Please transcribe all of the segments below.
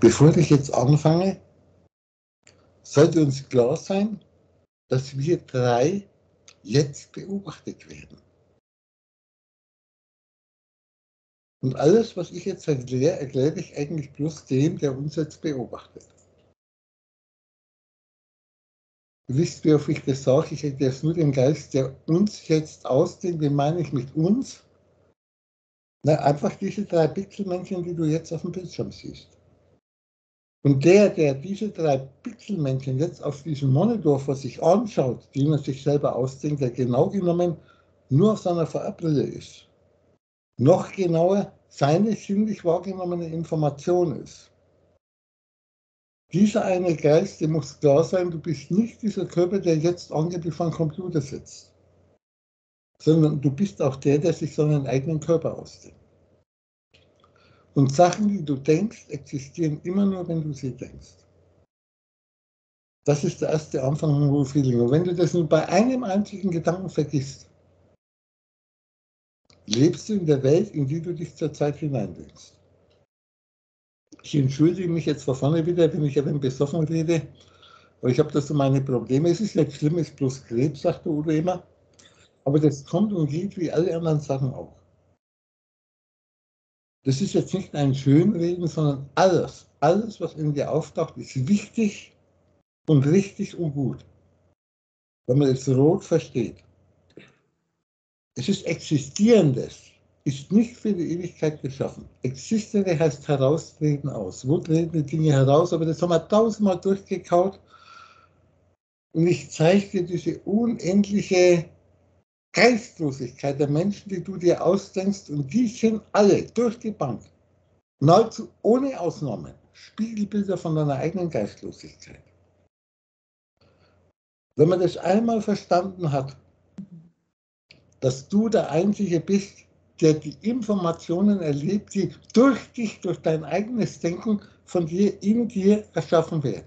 Bevor ich jetzt anfange, sollte uns klar sein, dass wir drei jetzt beobachtet werden. Und alles, was ich jetzt erkläre ich eigentlich bloß dem, der uns jetzt beobachtet. Du wisst, wie oft ich das sage, ich erkläre es nur dem Geist, der uns jetzt ausdehnt. Wie meine ich mit uns? Na, einfach diese drei Pixelmännchen, die du jetzt auf dem Bildschirm siehst. Und der diese drei Pixelmännchen jetzt auf diesem Monitor vor sich anschaut, die man sich selber ausdenkt, der genau genommen nur auf seiner VR-Brille ist. Noch genauer, seine sinnlich wahrgenommene Information ist. Dieser eine Geist, dem muss klar sein, du bist nicht dieser Körper, der jetzt angeblich vor dem Computer sitzt, sondern du bist auch der sich seinen eigenen Körper ausdenkt. Und Sachen, die du denkst, existieren immer nur, wenn du sie denkst. Das ist der erste Anfang von Wohlfeeling. Und wenn du das nur bei einem einzigen Gedanken vergisst, lebst du in der Welt, in die du dich zurzeit hineindenkst. Ich entschuldige mich jetzt von vorne wieder, wenn ich ein wenig besoffen rede, aber ich habe da so meine Probleme. Es ist nicht schlimm, es ist bloß Krebs, sagt der Udo immer. Aber das kommt und geht wie alle anderen Sachen auch. Das ist jetzt nicht ein Schönreden, sondern alles, was in dir auftaucht, ist wichtig und richtig und gut. Wenn man es rot versteht. Es ist Existierendes, ist nicht für die Ewigkeit geschaffen. Existere heißt heraustreten aus. Wo treten die Dinge heraus? Aber das haben wir tausendmal durchgekaut. Und ich zeige dir diese unendliche Geistlosigkeit der Menschen, die du dir ausdenkst. Und die sind alle durch die Bank, nahezu ohne Ausnahme, Spiegelbilder von deiner eigenen Geistlosigkeit. Wenn man das einmal verstanden hat, dass du der Einzige bist, der die Informationen erlebt, die durch dich, durch dein eigenes Denken von dir, in dir erschaffen werden.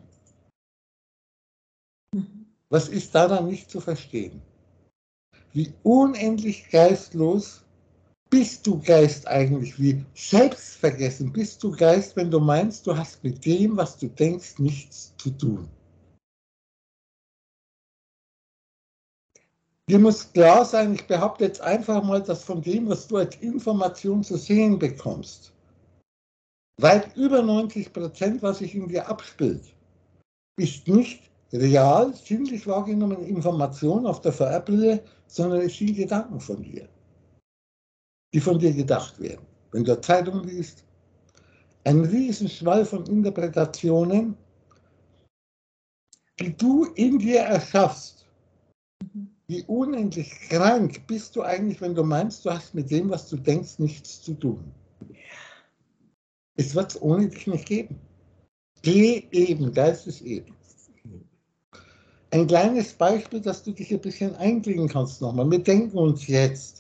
Was ist daran nicht zu verstehen? Wie unendlich geistlos bist du Geist eigentlich? Wie selbstvergessen bist du Geist, wenn du meinst, du hast mit dem, was du denkst, nichts zu tun? Dir muss klar sein, ich behaupte jetzt einfach mal, dass von dem, was du als Information zu sehen bekommst, weit über 90%, was sich in dir abspielt, ist nicht real, sinnlich wahrgenommene Information auf der VR-Brille, sondern es sind Gedanken von dir, die von dir gedacht werden. Wenn du Zeitung liest, ein Riesenschwall von Interpretationen, die du in dir erschaffst. Wie unendlich krank bist du eigentlich, wenn du meinst, du hast mit dem, was du denkst, nichts zu tun. Es wird es ohne dich nicht geben. Geh eben, Geist ist eben. Ein kleines Beispiel, dass du dich ein bisschen einklicken kannst nochmal. Wir denken uns jetzt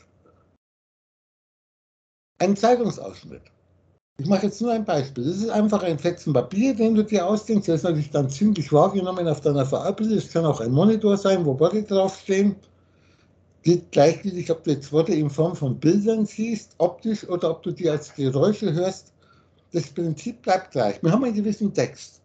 einen Zeitungsausschnitt. Ich mache jetzt nur ein Beispiel. Das ist einfach ein Fetzen Papier, den du dir ausdenkst. Der ist natürlich dann ziemlich wahrgenommen auf deiner VR-Brille. Es kann auch ein Monitor sein, wo Worte draufstehen. Geht gleichgültig, ob du jetzt Worte in Form von Bildern siehst, optisch, oder ob du die als Geräusche hörst. Das Prinzip bleibt gleich. Wir haben einen gewissen Text.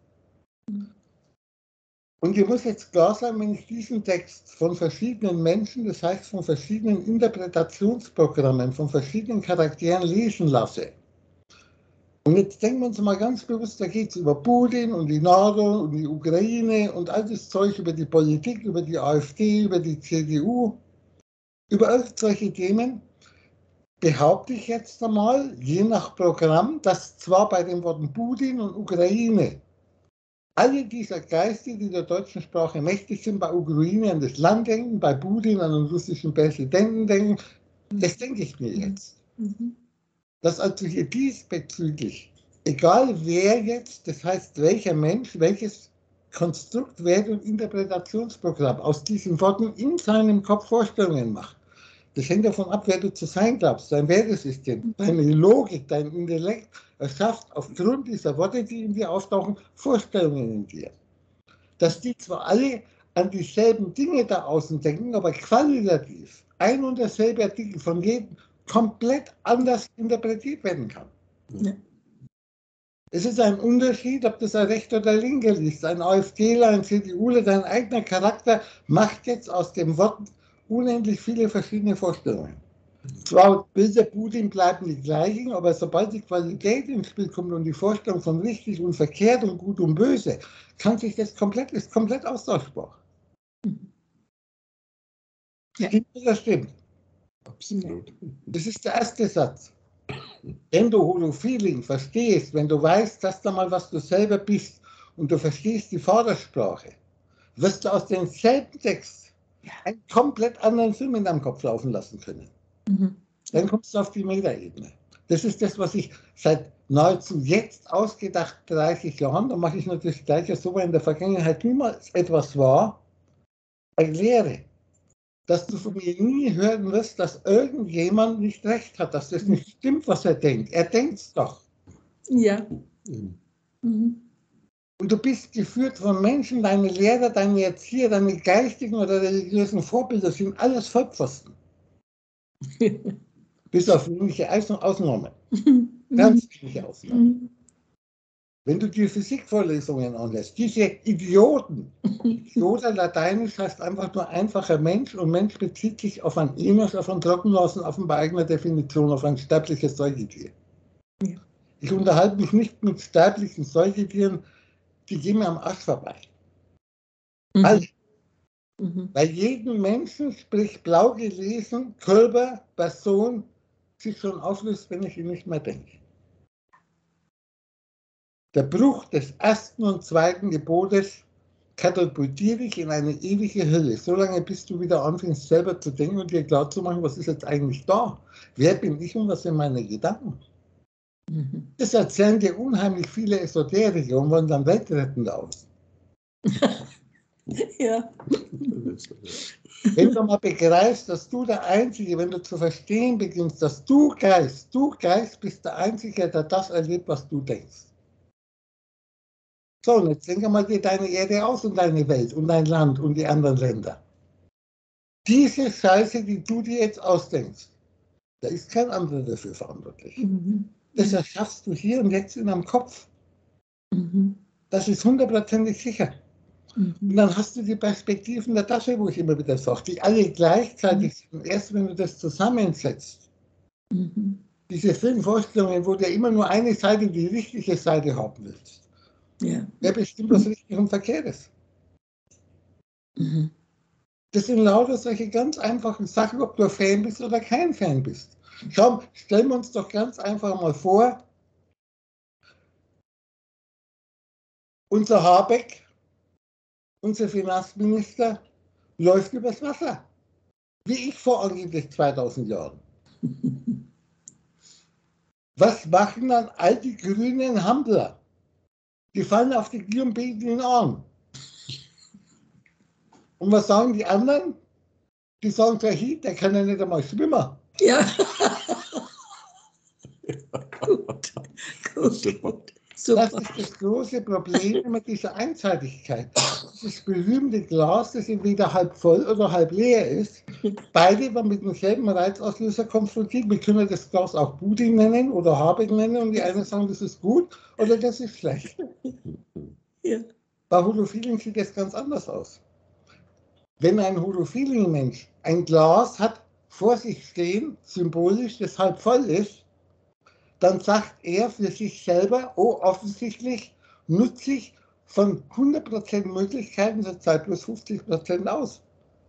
Und dir muss jetzt klar sein, wenn ich diesen Text von verschiedenen Menschen, das heißt von verschiedenen Interpretationsprogrammen, von verschiedenen Charakteren lesen lasse. Und jetzt denken wir uns mal ganz bewusst, da geht es über Putin und die NATO und die Ukraine und all das Zeug über die Politik, über die AfD, über die CDU, über solche Themen. Behaupte ich jetzt einmal, je nach Programm, dass zwar bei den Worten Putin und Ukraine alle dieser Geister, die der deutschen Sprache mächtig sind, bei Ukraine an das Land denken, bei Putin an den russischen Präsidenten denken, das denke ich mir jetzt. Dass also hier diesbezüglich, egal wer jetzt, das heißt welcher Mensch, welches Konstrukt, Wert- und Interpretationsprogramm aus diesen Worten in seinem Kopf Vorstellungen macht, das hängt davon ab, wer du zu sein glaubst, dein Wertesystem, deine Logik, dein Intellekt erschafft aufgrund dieser Worte, die in dir auftauchen, Vorstellungen in dir. Dass die zwar alle an dieselben Dinge da außen denken, aber qualitativ ein und derselbe Artikel von jedem komplett anders interpretiert werden kann. Ja. Es ist ein Unterschied, ob das ein Rechter oder Linker ist. Ein AfDler, ein CDUler, dein eigener Charakter macht jetzt aus dem Wort unendlich viele verschiedene Vorstellungen. Zwar Bilder Putin bleiben die gleichen, aber sobald die Qualität ins Spiel kommt und die Vorstellung von richtig und verkehrt und gut und böse, kann sich das ist komplett austauschbar. Ja. Stimmt oder stimmt? Absolut. Das ist der erste Satz. Wenn du Holofeeling verstehst, wenn du weißt, dass da mal was du selber bist und du verstehst die Vatersprache, wirst du aus demselben Text einen komplett anderen Film in deinem Kopf laufen lassen können. Mhm. Dann kommst du auf die Metaebene. Das ist das, was ich seit nahezu jetzt ausgedacht 30 Jahren, da mache ich natürlich gleich so, weil in der Vergangenheit niemals etwas war, erkläre, dass du von mir nie hören wirst, dass irgendjemand nicht recht hat, dass das nicht stimmt, was er denkt. Er denkt es doch. Ja. Mhm. Und du bist geführt von Menschen, deine Lehrer, deine Erzieher, deine geistigen oder religiösen Vorbilder sind alles Vollpfosten. Bis auf wenige Ausnahmen. Ganz wenige Ausnahmen. Wenn du die Physikvorlesungen anlässt, diese Idioten, oder Lateinisch heißt einfach nur einfacher Mensch und Mensch bezieht sich auf ein Enos, auf ein Trockenlassen, auf eine eigene Definition, auf ein sterbliches Säugetier. Ja. Ich unterhalte mich nicht mit sterblichen Säugetieren, die gehen mir am Arsch vorbei. Mhm. Also, bei jedem Menschen, sprich blau gelesen, Körper, Person, sich schon auflöst, wenn ich ihn nicht mehr denke. Der Bruch des ersten und zweiten Gebotes katapultiert dich in eine ewige Hölle. Solange bis du wieder anfängst, selber zu denken und dir klar zu machen, was ist jetzt eigentlich da? Wer bin ich und was sind meine Gedanken? Mhm. Das erzählen dir unheimlich viele Esoteriker und wollen dann weltrettend aus. Ja. Wenn du mal begreifst, dass du der Einzige, wenn du zu verstehen beginnst, dass du Geist bist der Einzige, der das erlebt, was du denkst. So, und jetzt denk mal dir deine Erde aus und deine Welt und dein Land und die anderen Länder. Diese Scheiße, die du dir jetzt ausdenkst, da ist kein anderer dafür verantwortlich. Mhm. Das erschaffst du hier und jetzt in deinem Kopf. Mhm. Das ist 100%ig sicher. Mhm. Und dann hast du die Perspektiven der Tasche, wo ich immer wieder sage, die alle gleichzeitig sind. Erst wenn du das zusammensetzt, diese Filmvorstellungen, wo du immer nur eine Seite, die richtige Seite haben willst, wer bestimmt, was richtig und verkehrt ist. Das sind lauter solche ganz einfachen Sachen, ob du ein Fan bist oder kein Fan bist. Schau, stellen wir uns doch ganz einfach mal vor, unser Habeck, unser Finanzminister, läuft übers Wasser. Wie ich vor angeblich 2000 Jahren. Was machen dann all die grünen Hampler? Die fallen auf die Knie und beten ihn an. Und was sagen die anderen? Die sagen, der kann ja nicht einmal schwimmen. Ja. Gut. Gut. Super. Das ist das große Problem mit dieser Einseitigkeit. Das berühmte Glas, das entweder halb voll oder halb leer ist, beide waren mit demselben Reizauslöser konfrontiert. Wir können das Glas auch Pudding nennen oder Habeck nennen und die einen sagen, das ist gut oder das ist schlecht. Ja. Bei Holofeeling sieht das ganz anders aus. Wenn ein Holofeeling-Mensch ein Glas hat vor sich stehen, symbolisch, das halb voll ist, dann sagt er für sich selber, oh, offensichtlich nutze ich von 100% Möglichkeiten zurzeit plus 50% aus.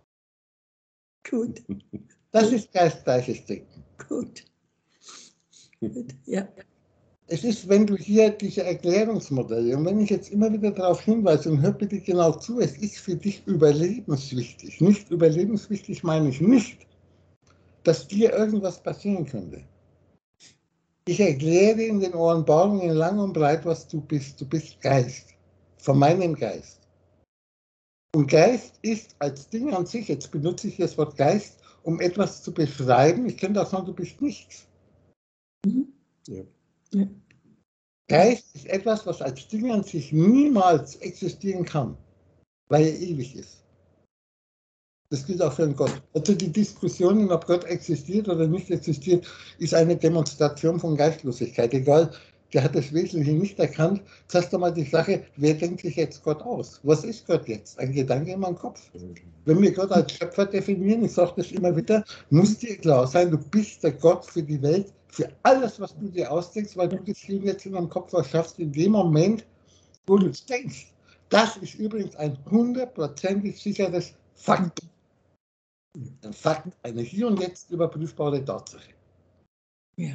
Gut. Das ist geistgleiches Denken. Gut. Ja. Es ist, wenn du hier diese Erklärungsmodelle, und wenn ich jetzt immer wieder darauf hinweise, und hör bitte genau zu, es ist für dich überlebenswichtig. Nicht überlebenswichtig meine ich nicht, dass dir irgendwas passieren könnte. Ich erkläre in den Offenbarungen lang und breit, was du bist. Du bist Geist, von meinem Geist. Und Geist ist als Ding an sich, jetzt benutze ich das Wort Geist, um etwas zu beschreiben. Ich könnte auch sagen, du bist nichts. Mhm. Ja. Ja. Geist ist etwas, was als Ding an sich niemals existieren kann, weil er ewig ist. Das gilt auch für einen Gott. Also die Diskussion, ob Gott existiert oder nicht existiert, ist eine Demonstration von Geistlosigkeit. Egal, der hat das Wesentliche nicht erkannt. Zuerst einmal die Sache, wer denkt sich jetzt Gott aus? Was ist Gott jetzt? Ein Gedanke in meinem Kopf. Wenn wir Gott als Schöpfer definieren, ich sage das immer wieder, muss dir klar sein, du bist der Gott für die Welt, für alles, was du dir ausdenkst, weil du das hier jetzt in deinem Kopf erschaffst, in dem Moment, wo du es denkst. Das ist übrigens ein 100%ig sicheres Fakt. Ein Fakt, eine hier und jetzt überprüfbare Tatsache. Ja.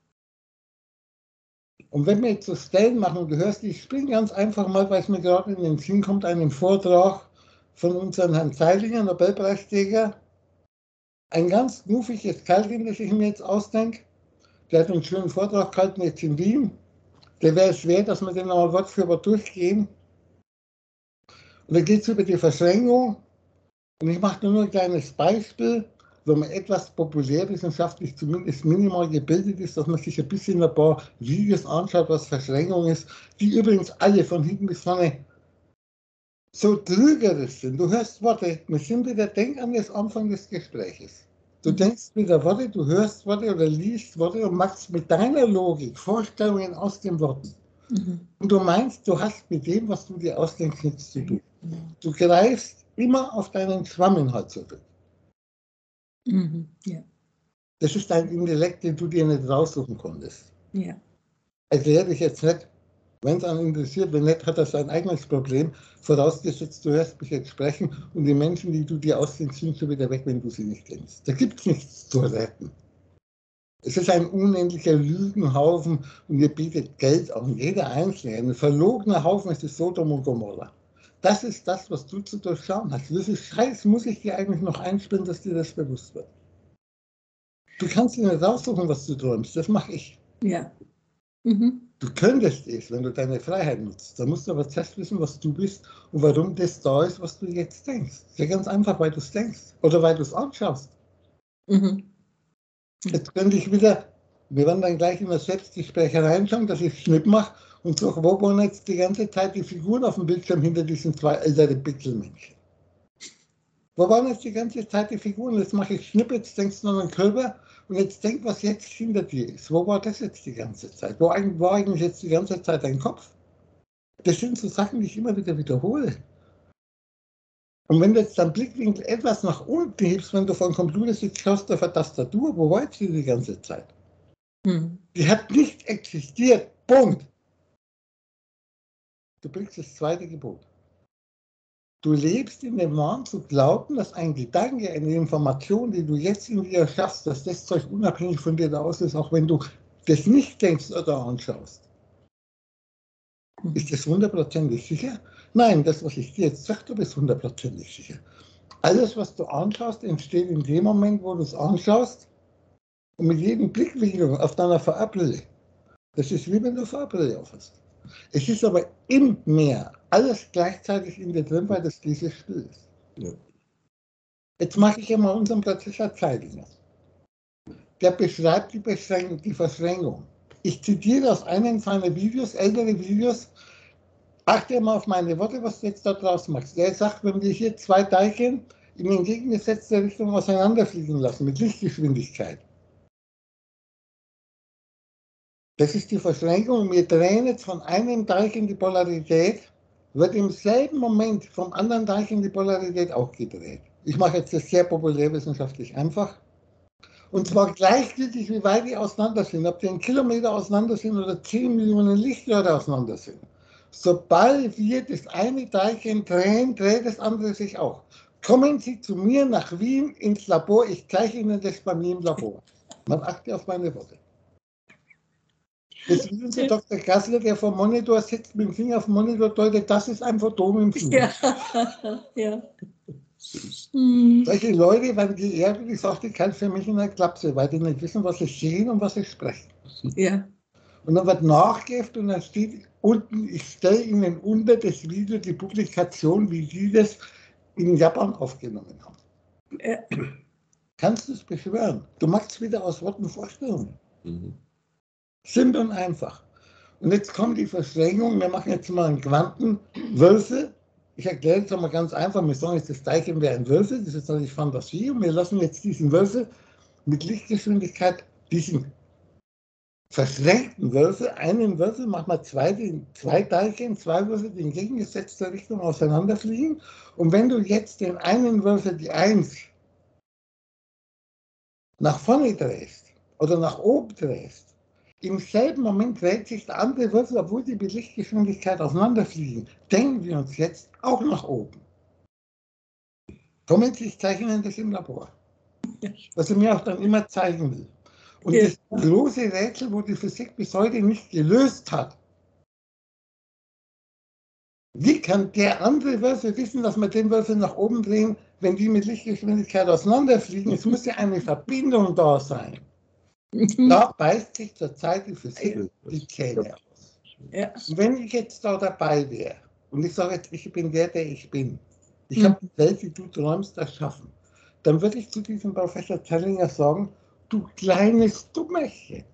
Und wenn wir jetzt so Stellen machen, du hörst, ich springe ganz einfach mal, weil es mir gerade in den Sinn kommt, einen Vortrag von unserem Herrn Zeilinger, Nobelpreisträger. Ein ganz knuffiges Kerlchen, das ich mir jetzt ausdenke. Der hat einen schönen Vortrag gehalten jetzt in Wien. Der wäre schwer, dass wir den nochmal Wort für Wort durchgehen. Und da geht es über die Verschränkung. Und ich mache nur ein kleines Beispiel, wenn man etwas populärwissenschaftlich zumindest minimal gebildet ist, dass man sich ein bisschen ein paar Videos anschaut, was Verschränkung ist, die übrigens alle von hinten bis vorne so trügerisch sind. Du hörst Worte, wir sind wieder, denk an das Anfang des Gespräches. Du denkst wieder Worte, du hörst Worte oder liest Worte und machst mit deiner Logik Vorstellungen aus den Worten. Und du meinst, du hast mit dem, was du dir ausdenkst, nichts zu tun. Du greifst immer auf deinen Schwamminhalt zurück. Ja. Das ist ein Intellekt, den du dir nicht raussuchen konntest. Ja. Erkläre dich jetzt nicht, wenn es einen interessiert, wenn nicht, hat er sein eigenes Problem, vorausgesetzt, du hörst mich jetzt sprechen und die Menschen, die du dir ausdenkst, sind schon wieder weg, wenn du sie nicht kennst. Da gibt es nichts zu retten. Es ist ein unendlicher Lügenhaufen und ihr bietet Geld an, jeder Einzelne. Ein verlogener Haufen ist es Sodom und Gomorra. Das ist das, was du zu durchschauen hast. Wie viel Scheiß muss ich dir eigentlich noch einspielen, dass dir das bewusst wird? Du kannst dir nicht raussuchen, was du träumst. Das mache ich. Ja. Du könntest es, wenn du deine Freiheit nutzt. Da musst du aber zuerst wissen, was du bist und warum das da ist, was du jetzt denkst. Sehr ganz einfach, weil du es denkst oder weil du es anschaust. Jetzt könnte ich wieder, wir werden dann gleich in das Selbstgespräch reinschauen, dass ich Schnipp mache und sage, wo waren jetzt die ganze Zeit die Figuren auf dem Bildschirm hinter diesen zwei älteren Pixelmenschen? Wo waren jetzt die ganze Zeit die Figuren? Jetzt mache ich Schnipp, jetzt denkst du an den Körper und jetzt denk, was jetzt hinter dir ist. Wo war das jetzt die ganze Zeit? Wo war eigentlich jetzt die ganze Zeit dein Kopf? Das sind so Sachen, die ich immer wieder wiederhole. Und wenn du jetzt deinen Blickwinkel etwas nach unten hebst, wenn du vor dem Computer sitzt, schaust du auf eine Tastatur, wo war jetzt die ganze Zeit? Die hat nicht existiert. Punkt. Du brichst das zweite Gebot. Du lebst in dem Wahn zu glauben, dass ein Gedanke, eine Information, die du jetzt in dir schaffst, dass das Zeug unabhängig von dir da aus ist, auch wenn du das nicht denkst oder anschaust. Ist das 100%ig sicher? Nein, das, was ich dir jetzt sage, du bist 100%ig sicher. Alles, was du anschaust, entsteht in dem Moment, wo du es anschaust und mit jedem Blickwinkel auf deiner VR-Brille. Das ist wie wenn du eine VR-Brille aufhast. Es ist aber im Meer alles gleichzeitig in dir drin, weil das dieses Spiel ist. Ja. Jetzt mache ich einmal unseren Professor Zeilinger. Der beschreibt die Verschränkung. Ich zitiere aus einem seiner Videos, ältere Videos. Achte mal auf meine Worte, was du jetzt da draus machst. Der sagt, wenn wir hier zwei Teilchen in entgegengesetzter Richtung auseinanderfliegen lassen, mit Lichtgeschwindigkeit. Das ist die Verschränkung. Wir drehen jetzt von einem Teilchen die Polarität, wird im selben Moment vom anderen Teilchen die Polarität auch gedreht. Ich mache jetzt das sehr populärwissenschaftlich einfach. Und zwar gleichgültig, wie weit die auseinander sind. Ob die einen Kilometer auseinander sind oder 10 Millionen Lichtjahre auseinander sind. Sobald wir das eine Teilchen drehen, dreht das andere sich auch. Kommen Sie zu mir nach Wien ins Labor, ich zeige Ihnen das bei mir im Labor. Man achte auf meine Worte. Das ist unser Dr. Gassler, der vor dem Monitor sitzt, mit dem Finger auf dem Monitor deutet, das ist ein Photon im Flug. Ja. Ja. Solche Leute werden geehrt, ich sagte, kein für mich in der Klapse, weil die nicht wissen, was sie sehen und was sie sprechen. Ja. Und dann wird nachgeäfft und dann steht unten, ich stelle Ihnen unter das Video die Publikation, wie die das in Japan aufgenommen haben. Ja. Kannst du es beschwören? Du machst wieder aus Worten Vorstellungen. Simpel und einfach. Und jetzt kommt die Verschränkung, wir machen jetzt mal einen Quantenwürfel. Ich erkläre jetzt einmal ganz einfach, wir sagen jetzt, das Teilchen wäre ein Würfel, das ist jetzt natürlich Fantasie, und wir lassen jetzt diesen Würfel mit Lichtgeschwindigkeit, diesen verschränkten Würfel, einen Würfel, mach mal zwei Teilchen, zwei Würfel, die in gegengesetzter Richtung auseinanderfliegen. Und wenn du jetzt den einen Würfel, die 1, nach vorne drehst oder nach oben drehst, im selben Moment dreht sich der andere Würfel, obwohl die mit Lichtgeschwindigkeit auseinanderfliegen. Denken wir uns jetzt auch nach oben. Kommen Sie, ich zeichne Ihnen das im Labor. Was er mir auch dann immer zeigen will. Und das große Rätsel, wo die Physik bis heute nicht gelöst hat. Wie kann der andere Würfel wissen, dass wir den Würfel nach oben drehen, wenn die mit Lichtgeschwindigkeit auseinanderfliegen? Es muss ja eine Verbindung da sein. Da beißt sich zurzeit die Physik die Zähne aus. Ja. Und wenn ich jetzt da dabei wäre und ich sage jetzt, ich bin der ich bin, ich habe die Welt, die du träumst, erschaffen, dann würde ich zu diesem Professor Zellinger sagen, du kleines Dummerchen.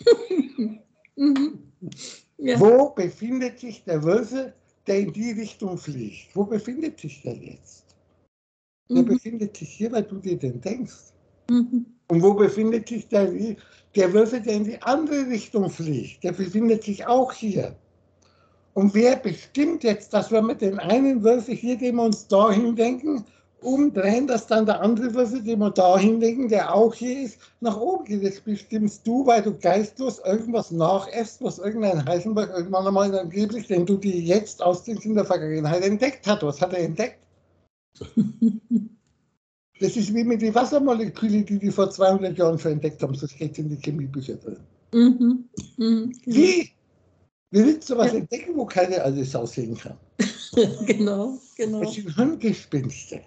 Ja. Wo befindet sich der Würfel, der in die Richtung fliegt? Wo befindet sich der jetzt? Der befindet sich hier, weil du dir den denkst. Und wo befindet sich der Würfel, der in die andere Richtung fliegt? Der befindet sich auch hier. Und wer bestimmt jetzt, dass wir mit dem einen Würfel hier, den wir uns dahin denken, umdrehen, dass dann der andere Würfel, den wir dahin denken, der auch hier ist, nach oben geht? Das bestimmst du, weil du geistlos irgendwas nachäffst, was irgendein Heisenberg irgendwann einmal angeblich, den du dir jetzt ausdenkst, in der Vergangenheit entdeckt hat. Was hat er entdeckt? Das ist wie mit den Wassermolekülen, die vor 200 Jahren schon entdeckt haben. So steht es in die Chemiebücher drin. Wie? Wie willst du was entdecken, wo keine alte Sau sehen kann? Genau. Das sind Hirngespinste.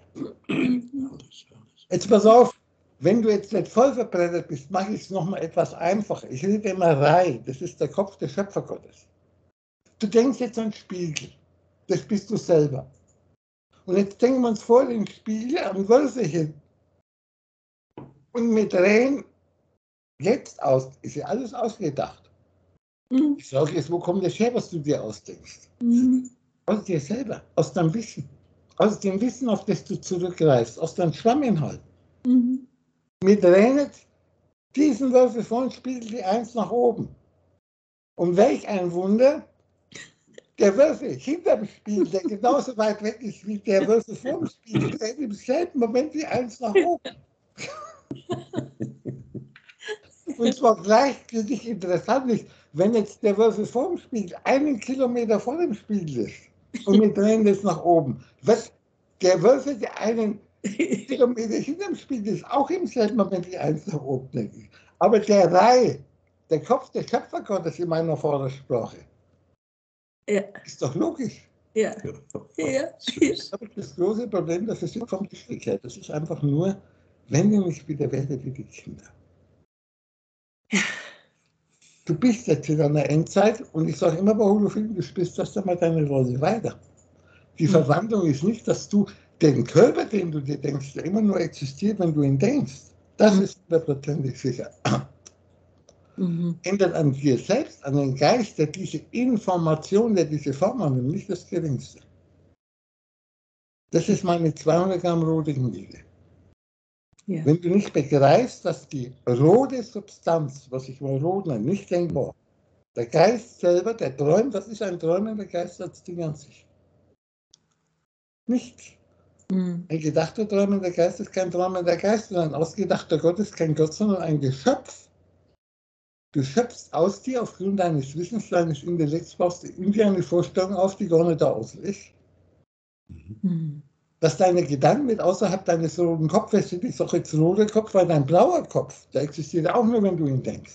Jetzt pass auf, wenn du jetzt nicht voll verbrennt bist, mache ich es nochmal etwas einfacher. Ich rede immer Rai, das ist der Kopf des Schöpfergottes. Du denkst jetzt an den Spiegel, das bist du selber. Und jetzt denken wir uns vor den Spiegel am Wölferchen. Und wir drehen jetzt aus, ist ja alles ausgedacht. Ich sage jetzt, wo kommt das her, was du dir ausdenkst? Aus dir selber, aus deinem Wissen. Aus dem Wissen, auf das du zurückgreifst, aus deinem Schwamminhalt. Wir drehen jetzt diesen Würfel von Spiegel die 1 nach oben. Und welch ein Wunder, der Würfel hinter dem Spiegel, der genauso weit weg ist wie der Würfel vor dem Spiegel, dreht im selben Moment die 1 nach oben. Und zwar gleichgültig interessant ist, wenn jetzt der Würfel vor dem Spiegel 1 Kilometer vor dem Spiegel ist und wir drehen das nach oben, wird der Würfel, der 1 Kilometer hinter dem Spiegel ist, auch im selben Moment die 1 nach oben denken. Aber der Rai, der Kopf des Schöpfergottes in meiner Vordersprache, ist doch logisch. Ja. Aber das große Problem der Physik kommt nicht her. Das ist einfach nur, wenn ihr nicht wieder werdet wie die Kinder. Du bist jetzt in einer Endzeit und ich sage immer bei Holofilm, du spielst das einmal deine Rolle weiter. Die Verwandlung ist nicht, dass du den Körper, den du dir denkst, der immer nur existiert, wenn du ihn denkst. Das ist 100% sicher. Ändert an dir selbst, an den Geist, der diese Information, der diese Form annimmt, nicht das Geringste. Das ist meine 200 Gramm rote Linie. Ja. Wenn du nicht begreifst, dass die rote Substanz, was ich mal rot nenne, nicht denkbar, der Geist selber, der träumt, das ist ein träumender Geist als Ding an sich. Nichts. Ein gedachter träumender Geist ist kein träumender Geist, sondern ein ausgedachter Gott ist kein Gott, sondern ein Geschöpf. Du schöpfst aus dir, aufgrund deines Wissens, deines Intellekts, baust du in dir eine Vorstellung auf, die gar nicht da aus ist. Dass deine Gedanken mit außerhalb deines roten Kopfes sind, ist auch jetzt roter Kopf, weil dein blauer Kopf, der existiert auch nur, wenn du ihn denkst.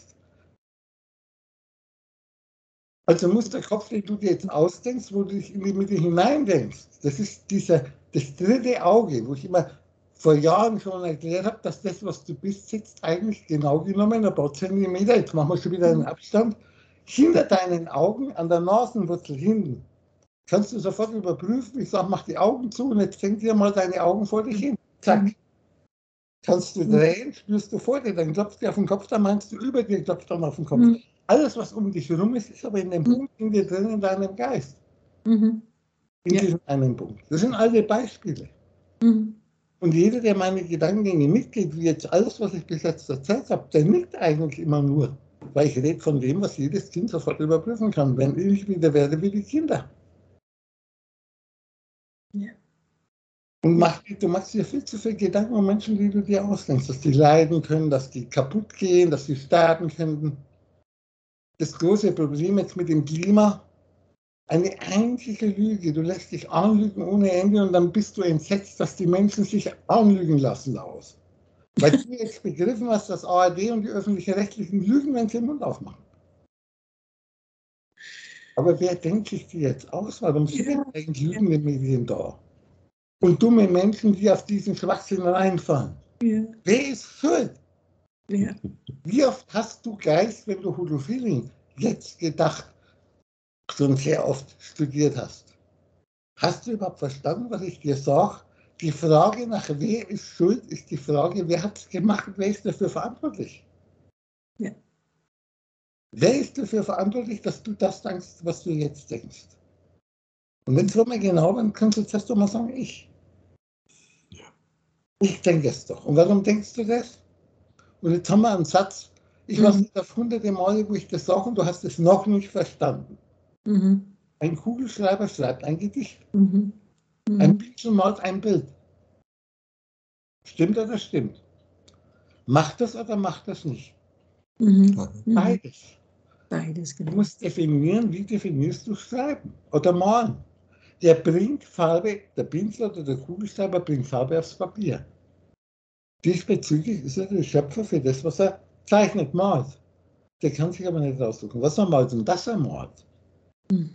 Also muss der Kopf, den du dir jetzt ausdenkst, wo du dich in die Mitte hineindenkst, das ist das dritte Auge, wo ich immer vor Jahren schon erklärt habe, dass das, was du bist, sitzt eigentlich genau genommen ein paar Zentimeter, jetzt machen wir schon wieder einen Abstand, hinter deinen Augen an der Nasenwurzel hinten. Kannst du sofort überprüfen, ich sage, mach die Augen zu und jetzt denk dir mal deine Augen vor dich hin. Zack. Kannst du drehen, spürst du vor dir, dann klopft dir auf den Kopf, dann meinst du über dir, klopft dann auf den Kopf. Alles, was um dich herum ist, ist aber in dem Punkt in dir drin, in deinem Geist. In diesem einen Punkt. Das sind alle Beispiele. Und jeder, der meine Gedankengänge mitgeht, wie jetzt alles, was ich bis jetzt erzählt habe, der nickt eigentlich immer nur. Weil ich rede von dem, was jedes Kind sofort überprüfen kann, wenn ich wieder werde wie die Kinder. Ja. Und du machst dir viel zu viel Gedanken um Menschen, die du dir ausdenkst, dass die leiden können, dass die kaputt gehen, dass sie sterben könnten. Das große Problem jetzt mit dem Klima, eine einzige Lüge. Du lässt dich anlügen ohne Ende und dann bist du entsetzt, dass die Menschen sich anlügen lassen daraus. Weil du jetzt begriffen hast, dass ARD und die öffentlich-rechtlichen lügen, wenn sie den Mund aufmachen. Aber wer denkt sich die jetzt aus? Warum sind denn eigentlich lügende Medien da? Und dumme Menschen, die auf diesen Schwachsinn reinfallen. Ja. Wer ist schuld? Ja. Wie oft hast du Geist, wenn du Holophilien jetzt gedacht, schon sehr oft studiert hast? Hast du überhaupt verstanden, was ich dir sage? Die Frage nach wer ist schuld, ist die Frage, wer hat es gemacht, wer ist dafür verantwortlich? Ja. Wer ist dafür verantwortlich, dass du das denkst, was du jetzt denkst? Und wenn es mal genau, dann kannst du zuerst doch mal sagen, ich. Ja. Ich denke es doch. Und warum denkst du das? Und jetzt haben wir einen Satz, ich weiß nicht auf hunderte Male, wo ich das sage und du hast es noch nicht verstanden. Mhm. Ein Kugelschreiber schreibt ein Gedicht. Mhm. Ein Pinsel malt ein Bild. Stimmt oder stimmt? Macht das oder macht das nicht? Mhm. Beides. Beides, Du genau. musst definieren, wie definierst du Schreiben oder Malen. Der bringt Farbe, der Pinsel oder der Kugelschreiber bringt Farbe aufs Papier. Diesbezüglich ist er der Schöpfer für das, was er zeichnet, malt. Der kann sich aber nicht aussuchen, was er malt und das er malt. Mhm.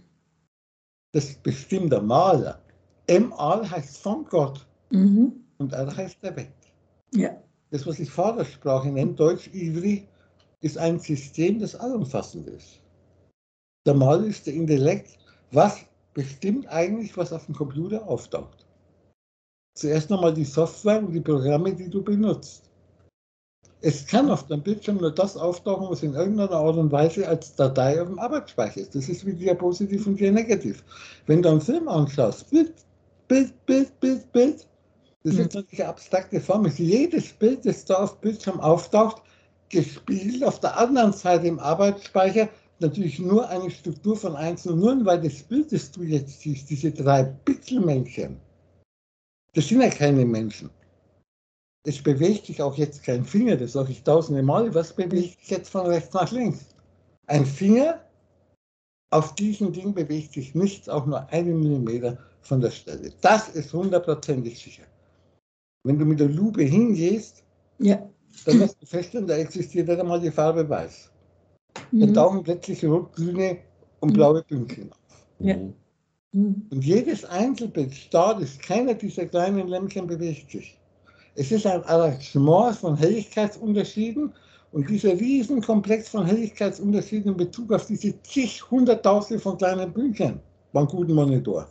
Das bestimmt der Maler. Mal heißt von Gott Mhm. und R heißt der Welt. Ja. Das, was ich Vatersprache nenne, Deutsch, Ivri, ist ein System, das allumfassend ist. Der Maler ist der Intellekt, was bestimmt eigentlich, was auf dem Computer auftaucht. Zuerst nochmal die Software und die Programme, die du benutzt. Es kann auf dem Bildschirm nur das auftauchen, was in irgendeiner Art und Weise als Datei auf dem Arbeitsspeicher ist. Das ist wie Diapositiv und Dianegativ. Wenn du einen Film anschaust, Bild, Bild, Bild, Bild, Bild, das ist jetzt eine abstrakte Form. Ist jedes Bild, das da auf dem Bildschirm auftaucht, gespielt auf der anderen Seite im Arbeitsspeicher, natürlich nur eine Struktur von 1 und 0, weil das Bild, das du jetzt siehst, diese 3 Pixelmännchen, das sind ja keine Menschen. Es bewegt sich auch jetzt kein Finger, das sage ich tausende Mal. Was bewegt sich jetzt von rechts nach links? Ein Finger, auf diesem Ding bewegt sich nichts, auch nur 1 Millimeter von der Stelle. Das ist 100%ig sicher. Wenn du mit der Lupe hingehst, Ja. dann wirst du feststellen, da existiert nicht einmal die Farbe weiß. Dann tauchen plötzlich rot, grüne und blaue Pünktchen auf. Ja. Mhm. Und jedes Einzelbild starrt ist, keiner dieser kleinen Lämpchen bewegt sich. Es ist ein Arrangement von Helligkeitsunterschieden und dieser Riesenkomplex von Helligkeitsunterschieden in Bezug auf diese zig Hunderttausende von kleinen Pünktchen beim guten Monitor.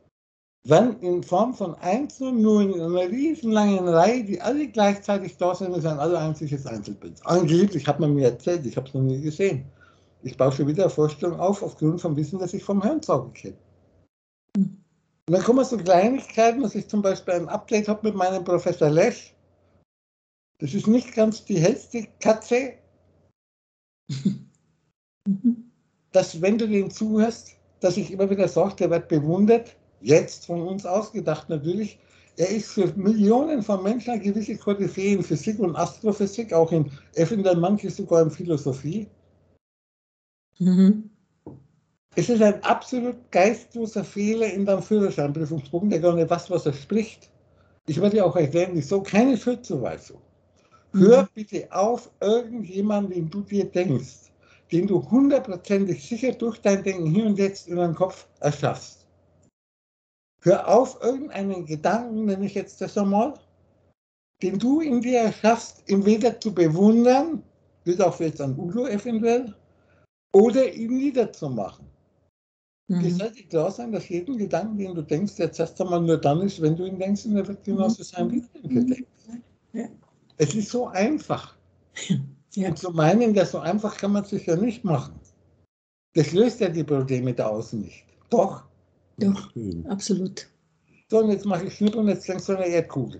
Wenn in Form von 1 und 0 in einer riesenlangen Reihe, die alle gleichzeitig da sind, ist ein einziges Einzelbild. Angeblich hat man mir erzählt, ich habe es noch nie gesehen. Ich baue schon wieder eine Vorstellung aufgrund von Wissen, das ich vom Hörensagen kenne. Und dann kommen so Kleinigkeiten, dass ich zum Beispiel ein Update habe mit meinem Professor Lesch. Das ist nicht ganz die hellste Katze, dass wenn du dem zuhörst, dass ich immer wieder sage, der wird bewundert, jetzt von uns ausgedacht natürlich. Er ist für Millionen von Menschen eine gewisse Koryphäe in Physik und Astrophysik, auch in eventuell manche sogar in Philosophie. Mhm. Es ist ein absolut geistloser Fehler in deinem Führerscheinprüfungsbogen, der gar nicht weiß, was er spricht. Ich werde dir auch erklären, wieso keine Schuldzuweisung. Hör bitte auf, irgendjemanden, den du dir denkst, den du 100%ig sicher durch dein Denken hier und jetzt in deinem Kopf erschaffst. Hör auf, irgendeinen Gedanken, nenne ich jetzt das einmal, den du in dir erschaffst, entweder zu bewundern, gilt auch jetzt an Udo eventuell, oder ihn niederzumachen. Es sollte klar sein, dass jeden Gedanken, den du denkst, jetzt erst einmal nur dann ist, wenn du ihn denkst, und er wird genauso sein, wie du ihn denkst. Ja. Es ist so einfach. Ja. Und zu meinen, ja, so einfach kann man es sich ja nicht machen. Das löst ja die Probleme da außen nicht. Doch. Doch, absolut. So, und jetzt mache ich Schnipp und jetzt denkst du an eine Erdkugel.